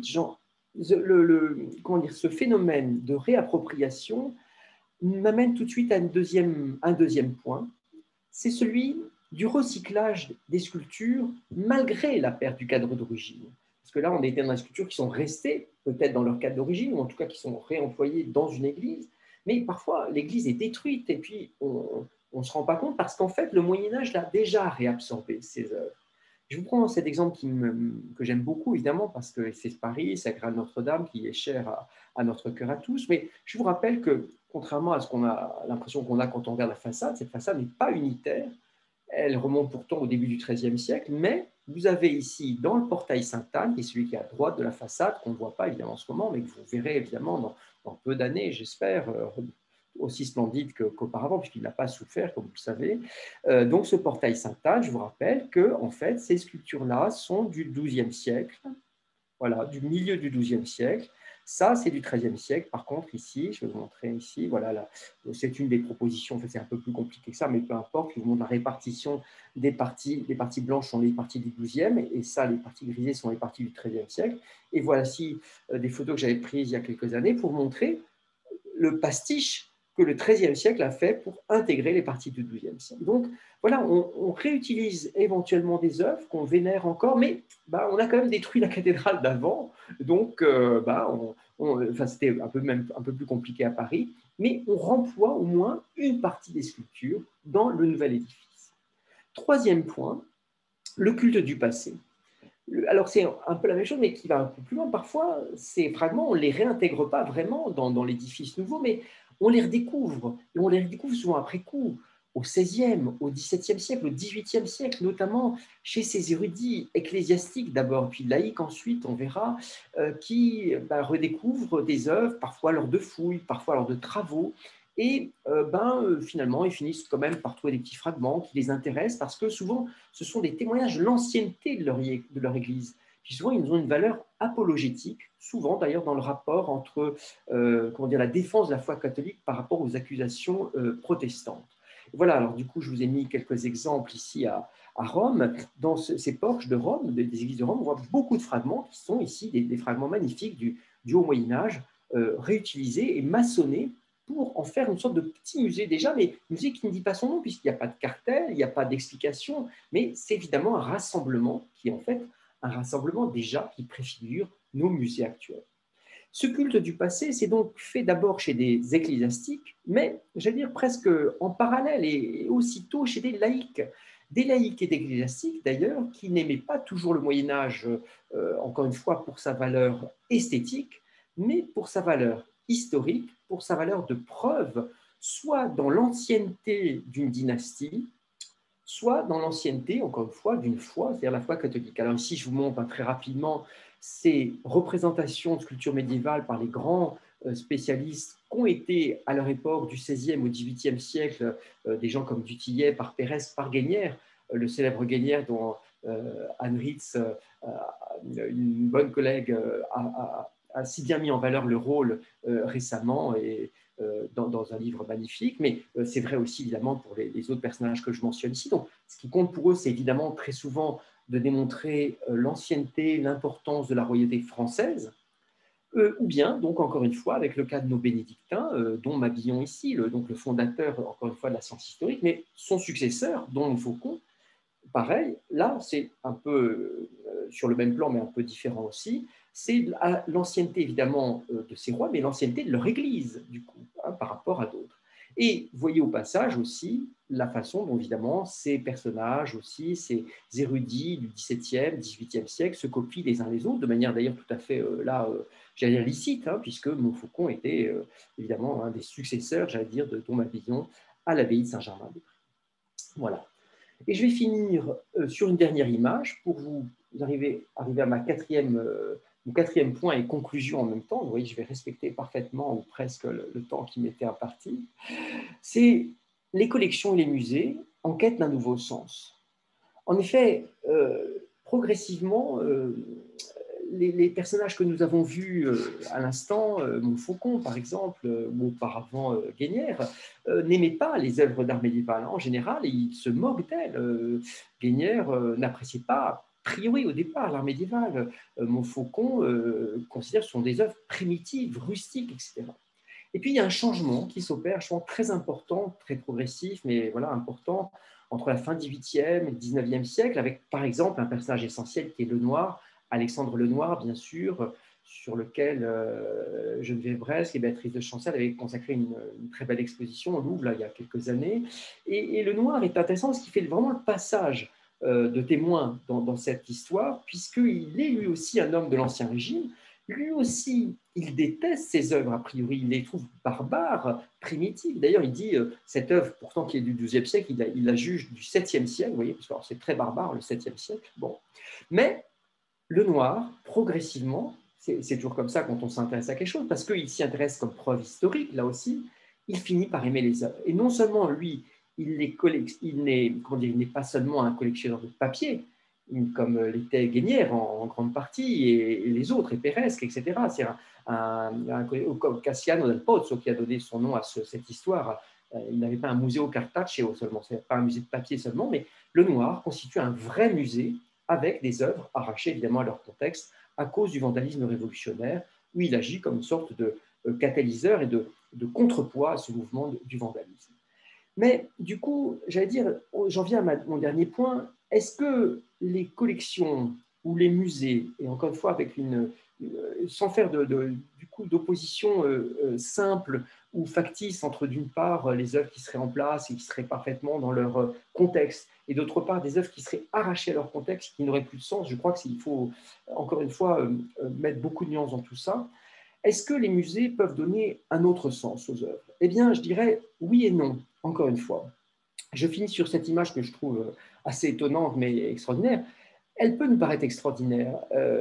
comment dire, ce phénomène de réappropriation m'amène tout de suite à un deuxième point, c'est celui du recyclage des sculptures malgré la perte du cadre d'origine. Parce que là, on était dans des sculptures qui sont restées peut-être dans leur cadre d'origine, ou en tout cas qui sont réemployées dans une église, mais parfois l'église est détruite et puis on ne se rend pas compte parce qu'en fait, le Moyen-Âge l'a déjà réabsorbé, ces œuvres. Je vous prends cet exemple que j'aime beaucoup, évidemment, parce que c'est Paris, c'est la cathédrale Notre-Dame qui est chère à notre cœur à tous. Mais je vous rappelle que, contrairement à ce qu'on a l'impression qu'on a quand on regarde la façade, cette façade n'est pas unitaire. Elle remonte pourtant au début du XIIIe siècle, mais vous avez ici, dans le portail Sainte-Anne, qui est celui qui est à droite de la façade, qu'on ne voit pas évidemment en ce moment, mais que vous verrez évidemment dans peu d'années, j'espère, aussi splendide qu'auparavant, puisqu'il n'a pas souffert, comme vous le savez. Donc, ce portail Sainte-Anne, je vous rappelle que, en fait, ces sculptures-là sont du XIIe siècle, voilà, du milieu du XIIe siècle. Ça, c'est du XIIIe siècle. Par contre, ici, je vais vous montrer ici, voilà, c'est une des propositions, en fait, c'est un peu plus compliqué que ça, mais peu importe, je vous montre la répartition des parties. Les parties blanches sont les parties du XIIe, et ça, les parties grisées sont les parties du XIIIe siècle. Et voici des photos que j'avais prises il y a quelques années pour montrer le pastiche que le XIIIe siècle a fait pour intégrer les parties du XIIe siècle. Donc, voilà, on réutilise éventuellement des œuvres qu'on vénère encore, mais on a quand même détruit la cathédrale d'avant, donc c'était même un peu plus compliqué à Paris, mais on remploie au moins une partie des sculptures dans le nouvel édifice. Troisième point, le culte du passé. Alors, c'est un peu la même chose, mais qui va un peu plus loin. Parfois, ces fragments, on ne les réintègre pas vraiment dans l'édifice nouveau, mais on les redécouvre. Et on les redécouvre souvent après coup, au XVIe, au XVIIe siècle, au XVIIIe siècle, notamment chez ces érudits ecclésiastiques d'abord, puis laïcs ensuite, on verra, qui redécouvrent des œuvres, parfois lors de fouilles, parfois lors de travaux, et finalement, ils finissent quand même par trouver des petits fragments qui les intéressent parce que souvent, ce sont des témoignages de l'ancienneté de leur Église. Puis souvent, ils ont une valeur apologétique, souvent d'ailleurs dans le rapport entre la défense de la foi catholique par rapport aux accusations protestantes. Voilà, alors du coup, je vous ai mis quelques exemples ici à Rome. Dans ces porches de Rome, des églises de Rome, on voit beaucoup de fragments qui sont ici des fragments magnifiques du Haut Moyen-Âge, réutilisés et maçonnés pour en faire une sorte de petit musée déjà, mais musée qui ne dit pas son nom puisqu'il n'y a pas de cartel, il n'y a pas d'explication, mais c'est évidemment un rassemblement qui est en fait un rassemblement déjà qui préfigure nos musées actuels. Ce culte du passé s'est donc fait d'abord chez des ecclésiastiques, mais j'allais dire presque en parallèle et aussitôt chez des laïcs. Des laïcs et des ecclésiastiques d'ailleurs qui n'aimaient pas toujours le Moyen-Âge, encore une fois pour sa valeur esthétique, mais pour sa valeur historique, pour sa valeur de preuve, soit dans l'ancienneté d'une dynastie, soit dans l'ancienneté, encore une fois, d'une foi, c'est-à-dire la foi catholique. Alors ici, je vous montre très rapidement ces représentations de sculptures médiévales par les grands spécialistes qu'ont été à leur époque du XVIe au XVIIIe siècle des gens comme Dutillet, par Pérez, par Guénière, le célèbre Guénière dont Anne Ritz, une bonne collègue, a si bien mis en valeur le rôle récemment et dans un livre magnifique, mais c'est vrai aussi évidemment pour les autres personnages que je mentionne ici. Donc, ce qui compte pour eux, c'est évidemment très souvent de démontrer l'ancienneté, l'importance de la royauté française, ou bien, donc encore une fois, avec le cas de nos bénédictins, dont Mabillon ici, donc le fondateur, encore une fois, de la science historique, mais son successeur, dont Faucon, pareil, là, c'est un peu sur le même plan, mais un peu différent aussi. C'est l'ancienneté, évidemment, de ces rois, mais l'ancienneté de leur Église, du coup, par rapport à d'autres. Et voyez au passage aussi la façon dont, évidemment, ces personnages aussi, ces érudits du XVIIe, XVIIIe siècle se copient les uns les autres, de manière d'ailleurs tout à fait, j'allais dire licite, puisque Montfaucon était évidemment un des successeurs, j'allais dire, de Dom Mabillon à l'abbaye de Saint-Germain-des-Prés. Voilà. Et je vais finir sur une dernière image pour vous arriver à mon quatrième point et conclusion en même temps. Vous voyez, je vais respecter parfaitement ou presque le temps qui m'était imparti. C'est les collections et les musées en quête d'un nouveau sens. En effet, progressivement, les personnages que nous avons vus à l'instant, Montfaucon par exemple, ou auparavant Guénière, n'aimaient pas les œuvres d'art médiéval. En général, ils se moquent d'elles. Guénière n'appréciait pas, a priori au départ, l'art médiéval. Montfaucon considère que ce sont des œuvres primitives, rustiques, etc. Et puis, il y a un changement qui s'opère, un changement très important, très progressif, mais voilà, important, entre la fin du 8e et le 19e siècle, avec par exemple un personnage essentiel qui est Lenoir, Alexandre Lenoir, bien sûr, sur lequel Geneviève Bresque et Béatrice de Chancel avaient consacré une très belle exposition au Louvre, là, il y a quelques années. Et Lenoir est intéressant parce qu'il fait vraiment le passage de témoin dans cette histoire, puisqu'il est lui aussi un homme de l'Ancien Régime. Lui aussi, il déteste ces œuvres, a priori, il les trouve barbares, primitives. D'ailleurs, il dit, cette œuvre, pourtant qui est du XIIe siècle, il la juge du 7e siècle, vous voyez, parce que c'est très barbare, le 7e siècle. Bon. Mais Lenoir, progressivement, c'est toujours comme ça quand on s'intéresse à quelque chose, parce qu'il s'y intéresse comme preuve historique, là aussi, il finit par aimer les œuvres. Et non seulement lui, il n'est pas seulement un collectionneur de papier, comme l'était Guénière en grande partie, et les autres, et Peresque, etc. C'est comme Cassiano del Pozzo qui a donné son nom à cette histoire. Il n'avait pas un museo cartaceo seulement, ce n'est pas un musée de papier seulement, mais Lenoir constitue un vrai musée avec des œuvres arrachées évidemment à leur contexte à cause du vandalisme révolutionnaire, où il agit comme une sorte de catalyseur et de contrepoids à ce mouvement du vandalisme. Mais du coup, j'allais dire, j'en viens à mon dernier point, est-ce que les collections ou les musées, et encore une fois sans faire du coup d'opposition simple ou factice entre d'une part les œuvres qui seraient en place et qui seraient parfaitement dans leur contexte, et d'autre part des œuvres qui seraient arrachées à leur contexte, qui n'auraient plus de sens, je crois qu'il faut encore une fois mettre beaucoup de nuances dans tout ça. Est-ce que les musées peuvent donner un autre sens aux œuvres? Eh bien, je dirais oui et non, encore une fois. Je finis sur cette image que je trouve assez étonnante, mais extraordinaire. Elle peut nous paraître extraordinaire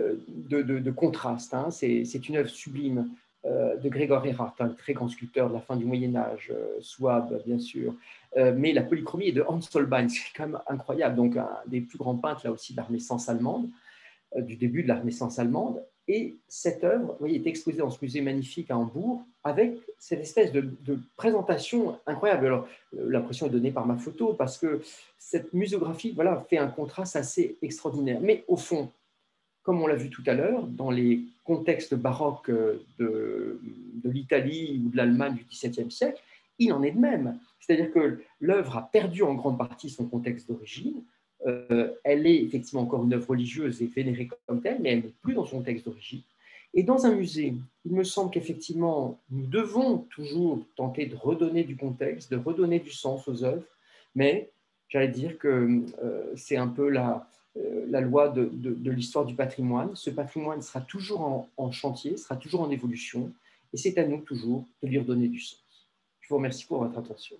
de contraste. Hein. C'est une œuvre sublime de Grégoire Erhardt, un très grand sculpteur de la fin du Moyen-Âge, Souabe, bien sûr. Mais la polychromie est de Hans Holbein, c'est quand même incroyable. Donc, un des plus grands peintres, là aussi, de la Renaissance allemande, du début de la Renaissance allemande. Et cette œuvre, vous voyez, est exposée dans ce musée magnifique à Hambourg avec cette espèce de présentation incroyable. Alors, l'impression est donnée par ma photo parce que cette muséographie voilà, fait un contraste assez extraordinaire. Mais au fond, comme on l'a vu tout à l'heure, dans les contextes baroques de l'Italie ou de l'Allemagne du XVIIe siècle, il en est de même. C'est-à-dire que l'œuvre a perdu en grande partie son contexte d'origine. Elle est effectivement encore une œuvre religieuse et vénérée comme telle, mais elle n'est plus dans son contexte d'origine. Et dans un musée, il me semble qu'effectivement, nous devons toujours tenter de redonner du contexte, de redonner du sens aux œuvres, mais j'allais dire que c'est un peu la loi de l'histoire du patrimoine. Ce patrimoine sera toujours en chantier, sera toujours en évolution, et c'est à nous toujours de lui redonner du sens. Je vous remercie pour votre attention.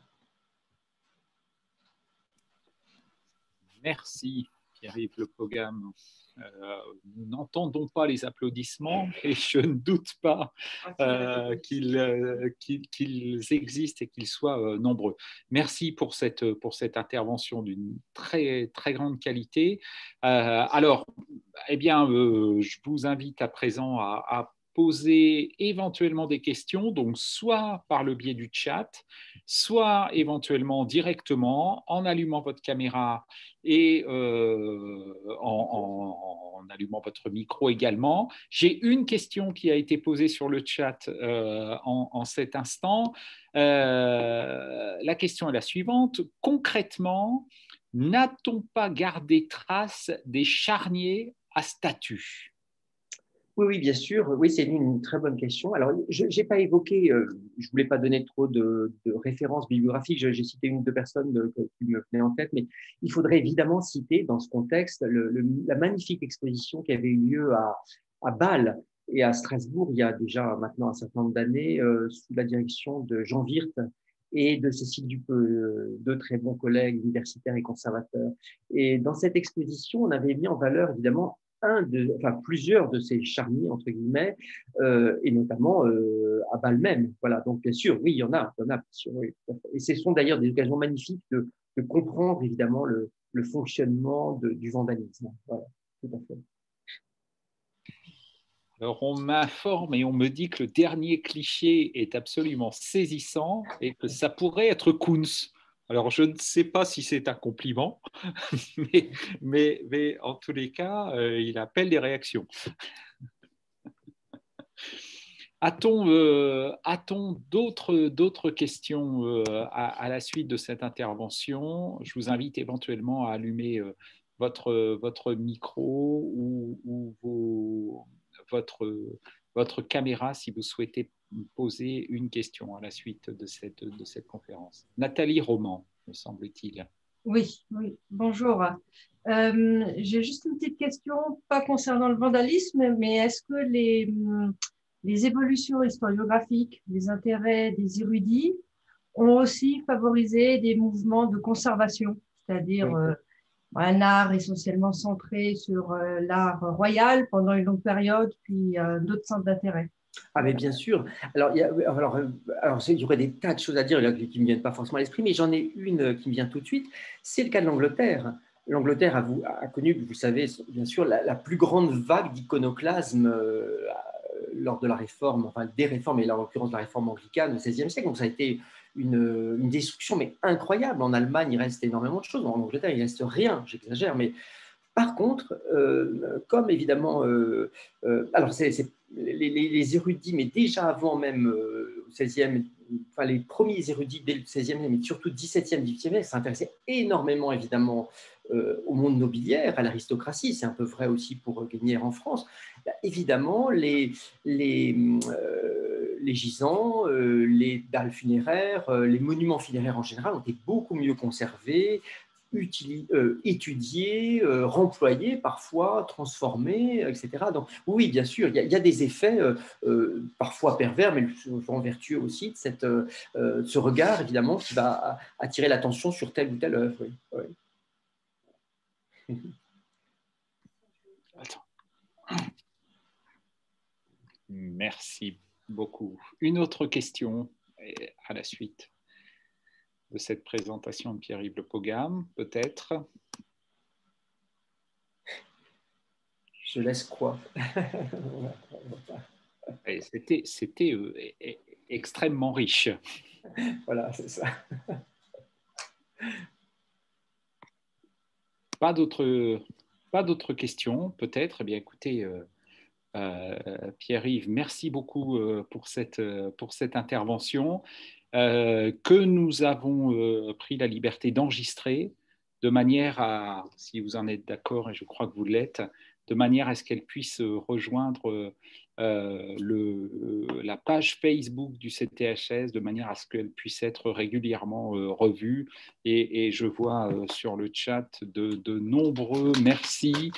Merci, Pierre-Yves Le Pogam. Nous n'entendons pas les applaudissements et je ne doute pas qu'ils existent et qu'ils soient nombreux. Merci pour cette intervention d'une très, très grande qualité. Alors, eh bien, je vous invite à présent à poser éventuellement des questions, donc soit par le biais du chat, soit éventuellement directement en allumant votre caméra et en allumant votre micro également. J'ai une question qui a été posée sur le chat en cet instant. La question est la suivante. Concrètement, n'a-t-on pas gardé trace des charniers à statues? Oui, oui, bien sûr. Oui, c'est une très bonne question. Alors, je n'ai pas évoqué, je ne voulais pas donner trop de références bibliographiques. J'ai cité une ou deux personnes qui me venaient en tête, mais il faudrait évidemment citer dans ce contexte la magnifique exposition qui avait eu lieu à Bâle et à Strasbourg il y a déjà maintenant un certain nombre d'années, sous la direction de Jean Wirth et de Cécile Dupeux, deux très bons collègues universitaires et conservateurs. Et dans cette exposition, on avait mis en valeur évidemment plusieurs de ces charniers, entre guillemets, et notamment à Bâle même. Voilà, donc bien sûr, oui, il y en a bien sûr, oui, tout à fait. Et ce sont d'ailleurs des occasions magnifiques de comprendre évidemment le fonctionnement du vandalisme. Voilà, tout à fait. Alors, on m'informe et on me dit que le dernier cliché est absolument saisissant et que ça pourrait être Kunz. Alors, je ne sais pas si c'est un compliment, mais en tous les cas, il appelle des réactions. A-t-on d'autres questions à la suite de cette intervention? Je vous invite éventuellement à allumer votre micro ou votre caméra si vous souhaitez poser une question à la suite de cette conférence. Nathalie Roman, me semble-t-il. Oui, oui, bonjour. J'ai juste une petite question, pas concernant le vandalisme, mais est-ce que les évolutions historiographiques, les intérêts des érudits ont aussi favorisé des mouvements de conservation, c'est-à-dire Oui. Un art essentiellement centré sur l'art royal pendant une longue période, puis d'autres centres d'intérêt? Ah, mais bien sûr. Alors, il y aurait des tas de choses à dire là, qui ne me viennent pas forcément à l'esprit, mais j'en ai une qui me vient tout de suite. C'est le cas de l'Angleterre. L'Angleterre a connu, vous savez, bien sûr, la plus grande vague d'iconoclasme lors de la réforme, enfin des réformes, et là en l'occurrence la réforme anglicane au XVIe siècle. Donc ça a été une destruction, mais incroyable. En Allemagne, il reste énormément de choses. En Angleterre, il ne reste rien, j'exagère, mais par contre, comme évidemment, alors les érudits, mais déjà avant même au XVIe, enfin les premiers érudits dès le XVIe, mais surtout XVIIe, XVIIIe, s'intéressaient énormément évidemment au monde nobiliaire, à l'aristocratie. C'est un peu vrai aussi pour Guénière en France. Bah, évidemment, les gisants, les dalles funéraires, les monuments funéraires en général ont été beaucoup mieux conservés, étudiés, remployés parfois, transformés, etc. Donc oui, bien sûr, il y a des effets parfois pervers, mais souvent vertueux aussi, de ce regard, évidemment, qui va attirer l'attention sur telle ou telle œuvre. Oui. Oui. Merci beaucoup. Une autre question à la suite de cette présentation de Pierre-Yves Le Pogam, peut-être? Je laisse quoi? C'était extrêmement riche. Voilà, c'est ça. Pas d'autres questions, peut-être? Eh bien, écoutez, Pierre-Yves, merci beaucoup pour cette intervention que nous avons pris la liberté d'enregistrer de manière à, si vous en êtes d'accord, et je crois que vous l'êtes, de manière à ce qu'elle puisse rejoindre la page Facebook du CTHS, de manière à ce qu'elle puisse être régulièrement revue. Et je vois sur le chat de nombreux merci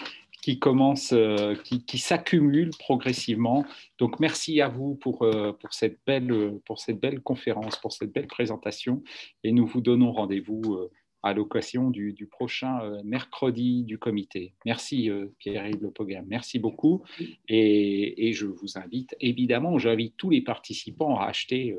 qui s'accumulent progressivement. Donc, merci à vous pour cette belle conférence, pour cette belle présentation. Et nous vous donnons rendez-vous à l'occasion du prochain mercredi du comité. Merci Pierre-Yves Le Pogam, merci beaucoup. Et je vous invite, évidemment, j'invite tous les participants à acheter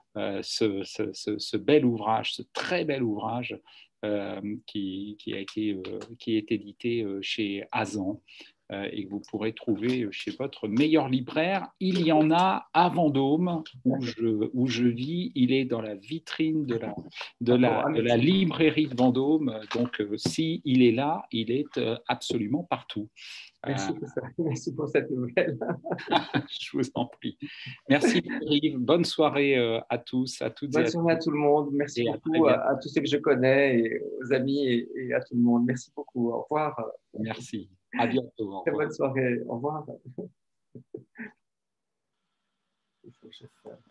ce bel ouvrage, ce très bel ouvrage qui est édité chez Azan et que vous pourrez trouver chez votre meilleur libraire. Il y en a à Vendôme, où je vis. Il est dans la vitrine de la librairie de Vendôme. Donc, si il est là, il est absolument partout. Merci pour cette nouvelle. Je vous en prie. Merci Pierre-Yves. Bonne soirée à tous, à toutes Bonne et à soirée à tous. tout le monde. Merci beaucoup à tous ceux que je connais, et aux amis et à tout le monde. Merci beaucoup. Au revoir. Merci. À bientôt. Au Très revoir. bonne soirée. Au revoir. Il faut que je fasse.